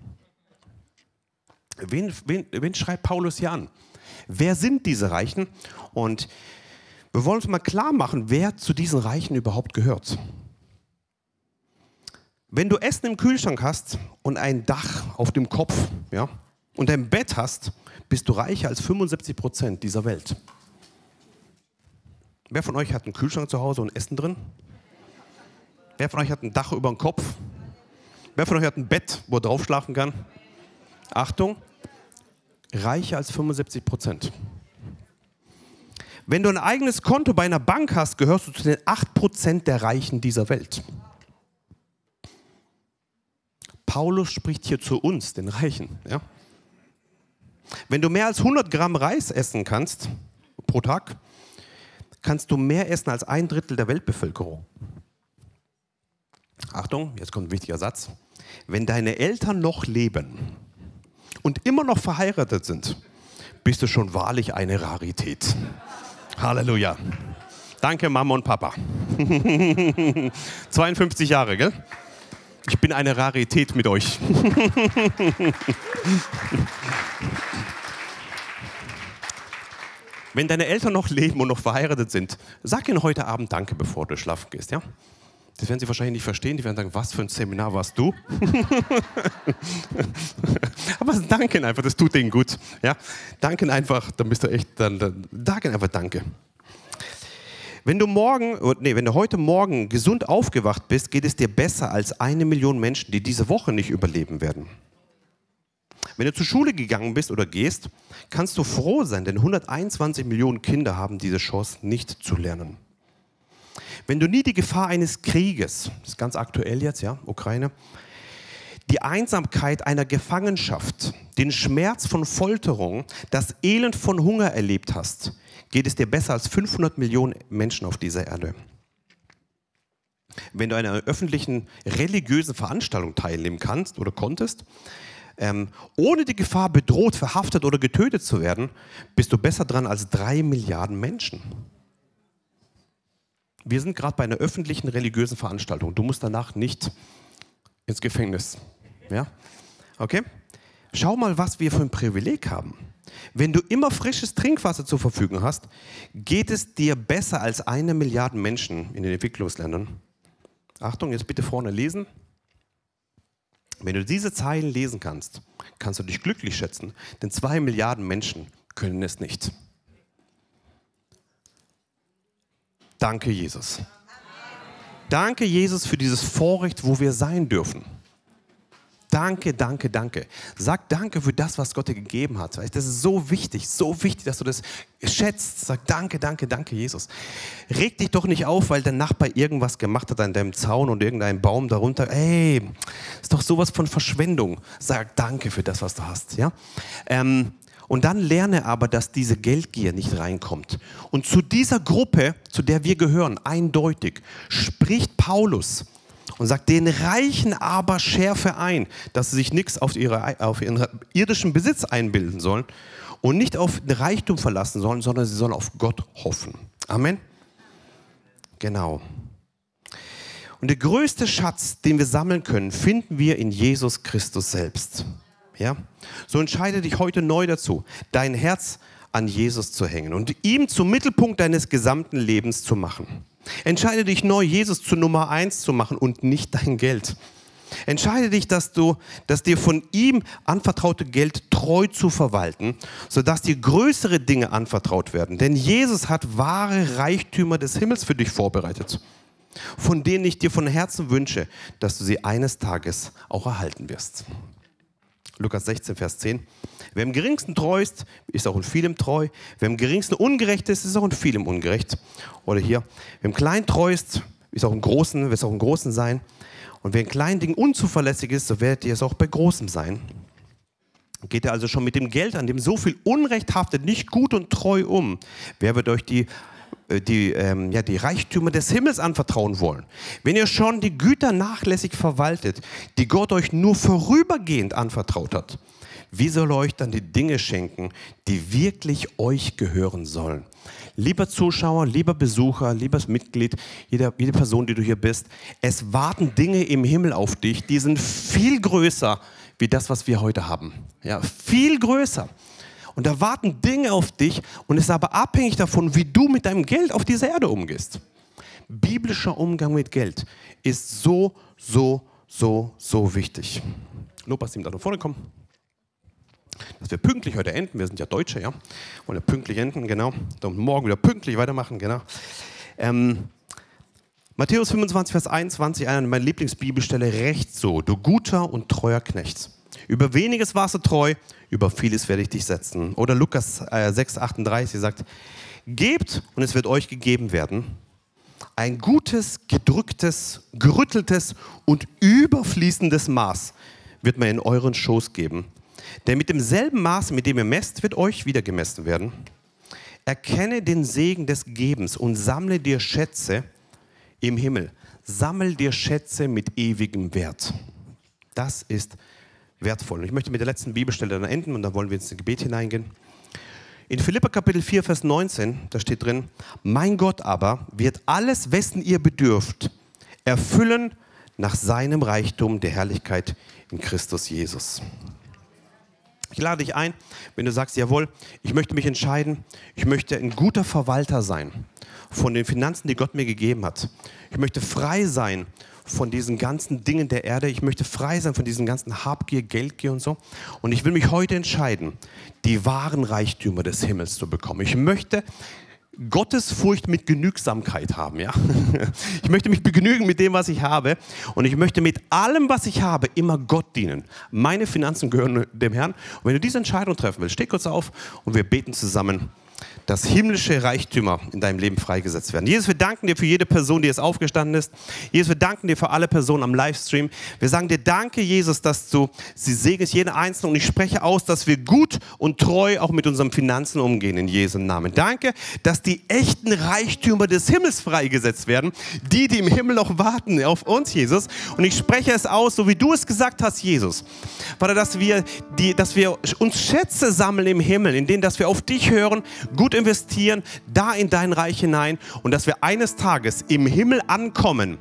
A: Wen, wen, wen schreibt Paulus hier an? Wer sind diese Reichen? Und wir wollen uns mal klar machen, wer zu diesen Reichen überhaupt gehört. Wenn du Essen im Kühlschrank hast und ein Dach auf dem Kopf, ja, und ein Bett hast, bist du reicher als fünfundsiebzig Prozent dieser Welt. Wer von euch hat einen Kühlschrank zu Hause und Essen drin? Wer von euch hat ein Dach über dem Kopf? Wer von euch hat ein Bett, wo er drauf schlafen kann? Achtung, reicher als fünfundsiebzig Prozent. Wenn du ein eigenes Konto bei einer Bank hast, gehörst du zu den acht Prozent der Reichen dieser Welt. Paulus spricht hier zu uns, den Reichen. Ja? Wenn du mehr als hundert Gramm Reis essen kannst pro Tag, kannst du mehr essen als ein Drittel der Weltbevölkerung. Achtung, jetzt kommt ein wichtiger Satz. Wenn deine Eltern noch leben und immer noch verheiratet sind, bist du schon wahrlich eine Rarität. Halleluja. Danke, Mama und Papa. zweiundfünfzig Jahre, gell? Ich bin eine Rarität mit euch. Wenn deine Eltern noch leben und noch verheiratet sind, sag ihnen heute Abend Danke, bevor du schlafen gehst, ja? Das werden sie wahrscheinlich nicht verstehen. Die werden sagen, was für ein Seminar warst du? Aber danke ihnen einfach, das tut denen gut. Ja? Danke ihnen einfach, dann bist du echt, dann, dann sag ihnen einfach Danke. Wenn du morgen, nee, wenn du heute Morgen gesund aufgewacht bist, geht es dir besser als eine Million Menschen, die diese Woche nicht überleben werden. Wenn du zur Schule gegangen bist oder gehst, kannst du froh sein, denn hunderteinundzwanzig Millionen Kinder haben diese Chance nicht zu lernen. Wenn du nie die Gefahr eines Krieges, das ist ganz aktuell jetzt, ja, Ukraine, die Einsamkeit einer Gefangenschaft, den Schmerz von Folterung, das Elend von Hunger erlebt hast, geht es dir besser als fünfhundert Millionen Menschen auf dieser Erde. Wenn du an einer öffentlichen religiösen Veranstaltung teilnehmen kannst oder konntest, ähm, ohne die Gefahr bedroht, verhaftet oder getötet zu werden, bist du besser dran als drei Milliarden Menschen. Wir sind gerade bei einer öffentlichen religiösen Veranstaltung. Du musst danach nicht ins Gefängnis. Ja? Okay? Schau mal, was wir für ein Privileg haben. Wenn du immer frisches Trinkwasser zur Verfügung hast, geht es dir besser als eine Milliarde Menschen in den Entwicklungsländern. Achtung, jetzt bitte vorne lesen. Wenn du diese Zeilen lesen kannst, kannst du dich glücklich schätzen, denn zwei Milliarden Menschen können es nicht. Danke, Jesus. Danke, Jesus, für dieses Vorrecht, wo wir sein dürfen. Danke, danke, danke. Sag danke für das, was Gott dir gegeben hat. Das ist so wichtig, so wichtig, dass du das schätzt. Sag danke, danke, danke, Jesus. Reg dich doch nicht auf, weil dein Nachbar irgendwas gemacht hat an deinem Zaun und irgendein Baum darunter. Ey, ist doch sowas von Verschwendung. Sag danke für das, was du hast. Ja? Ähm, und dann lerne aber, dass diese Geldgier nicht reinkommt. Und zu dieser Gruppe, zu der wir gehören, eindeutig, spricht Paulus und sagt, den Reichen aber schärfe ein, dass sie sich nichts auf, ihre, auf ihren irdischen Besitz einbilden sollen und nicht auf den Reichtum verlassen sollen, sondern sie sollen auf Gott hoffen. Amen? Genau. Und der größte Schatz, den wir sammeln können, finden wir in Jesus Christus selbst. Ja? So entscheide dich heute neu dazu, dein Herz an Jesus zu hängen und ihm zum Mittelpunkt deines gesamten Lebens zu machen. Entscheide dich neu, Jesus zu Nummer eins zu machen und nicht dein Geld. Entscheide dich, dass du, dass dir von ihm anvertraute Geld treu zu verwalten, sodass dir größere Dinge anvertraut werden. Denn Jesus hat wahre Reichtümer des Himmels für dich vorbereitet, von denen ich dir von Herzen wünsche, dass du sie eines Tages auch erhalten wirst. Lukas sechzehn, Vers zehn. Wer im geringsten treu ist, ist auch in vielem treu. Wer im geringsten ungerecht ist, ist auch in vielem ungerecht. Oder hier, wer im Kleinen treu ist, ist auch im Großen, wird es auch im Großen sein. Und wer in kleinen Dingen unzuverlässig ist, so werdet ihr es auch bei Großem sein. Geht ihr also schon mit dem Geld, an dem so viel Unrecht haftet, nicht gut und treu um? Wer wird euch die Die, ähm, ja, die Reichtümer des Himmels anvertrauen wollen? Wenn ihr schon die Güter nachlässig verwaltet, die Gott euch nur vorübergehend anvertraut hat, wie soll er euch dann die Dinge schenken, die wirklich euch gehören sollen? Lieber Zuschauer, lieber Besucher, liebes Mitglied, jede, jede Person, die du hier bist, es warten Dinge im Himmel auf dich, die sind viel größer wie das, was wir heute haben. Ja, viel größer. Und da warten Dinge auf dich und es ist aber abhängig davon, wie du mit deinem Geld auf dieser Erde umgehst. Biblischer Umgang mit Geld ist so, so, so, so wichtig. Lobpreisteam darf nach vorne kommen. Dass wir pünktlich heute enden. Wir sind ja Deutsche, ja. Wollen ja pünktlich enden, genau. Und morgen wieder pünktlich weitermachen, genau. Ähm, Matthäus fünfundzwanzig, Vers einundzwanzig, eine meiner Lieblingsbibelstelle, recht so, du guter und treuer Knecht. Über weniges warst du treu, über vieles werde ich dich setzen. Oder Lukas äh, sechs, achtunddreißig sagt, gebt und es wird euch gegeben werden. Ein gutes, gedrücktes, gerütteltes und überfließendes Maß wird man in euren Schoß geben. Denn mit demselben Maß, mit dem ihr messt, wird euch wieder gemessen werden. Erkenne den Segen des Gebens und sammle dir Schätze im Himmel. Sammel dir Schätze mit ewigem Wert. Das ist wertvoll. Und ich möchte mit der letzten Bibelstelle dann enden und dann wollen wir ins Gebet hineingehen. In Philipper Kapitel vier, Vers neunzehn, da steht drin, mein Gott aber wird alles, wessen ihr bedürft, erfüllen nach seinem Reichtum der Herrlichkeit in Christus Jesus. Ich lade dich ein, wenn du sagst, jawohl, ich möchte mich entscheiden, ich möchte ein guter Verwalter sein von den Finanzen, die Gott mir gegeben hat. Ich möchte frei sein von diesen ganzen Dingen der Erde. Ich möchte frei sein von diesen ganzen Habgier, Geldgier und so. Und ich will mich heute entscheiden, die wahren Reichtümer des Himmels zu bekommen. Ich möchte Gottesfurcht mit Genügsamkeit haben. Ja? Ich möchte mich begnügen mit dem, was ich habe. Und ich möchte mit allem, was ich habe, immer Gott dienen. Meine Finanzen gehören dem Herrn. Und wenn du diese Entscheidung treffen willst, steh kurz auf und wir beten zusammen, dass himmlische Reichtümer in deinem Leben freigesetzt werden. Jesus, wir danken dir für jede Person, die jetzt aufgestanden ist. Jesus, wir danken dir für alle Personen am Livestream. Wir sagen dir danke, Jesus, dass du sie segnest, jeden Einzelnen. Und ich spreche aus, dass wir gut und treu auch mit unseren Finanzen umgehen, in Jesu Namen. Danke, dass die echten Reichtümer des Himmels freigesetzt werden. Die, die im Himmel noch warten auf uns, Jesus. Und ich spreche es aus, so wie du es gesagt hast, Jesus. Vater, dass wir, die, dass wir uns Schätze sammeln im Himmel, in denen, dass wir auf dich hören, gut investieren, da in dein Reich hinein und dass wir eines Tages im Himmel ankommen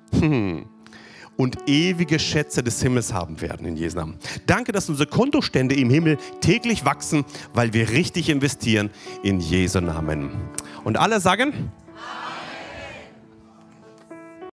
A: und ewige Schätze des Himmels haben werden in Jesu Namen. Danke, dass unsere Kontostände im Himmel täglich wachsen, weil wir richtig investieren in Jesu Namen. Und alle sagen...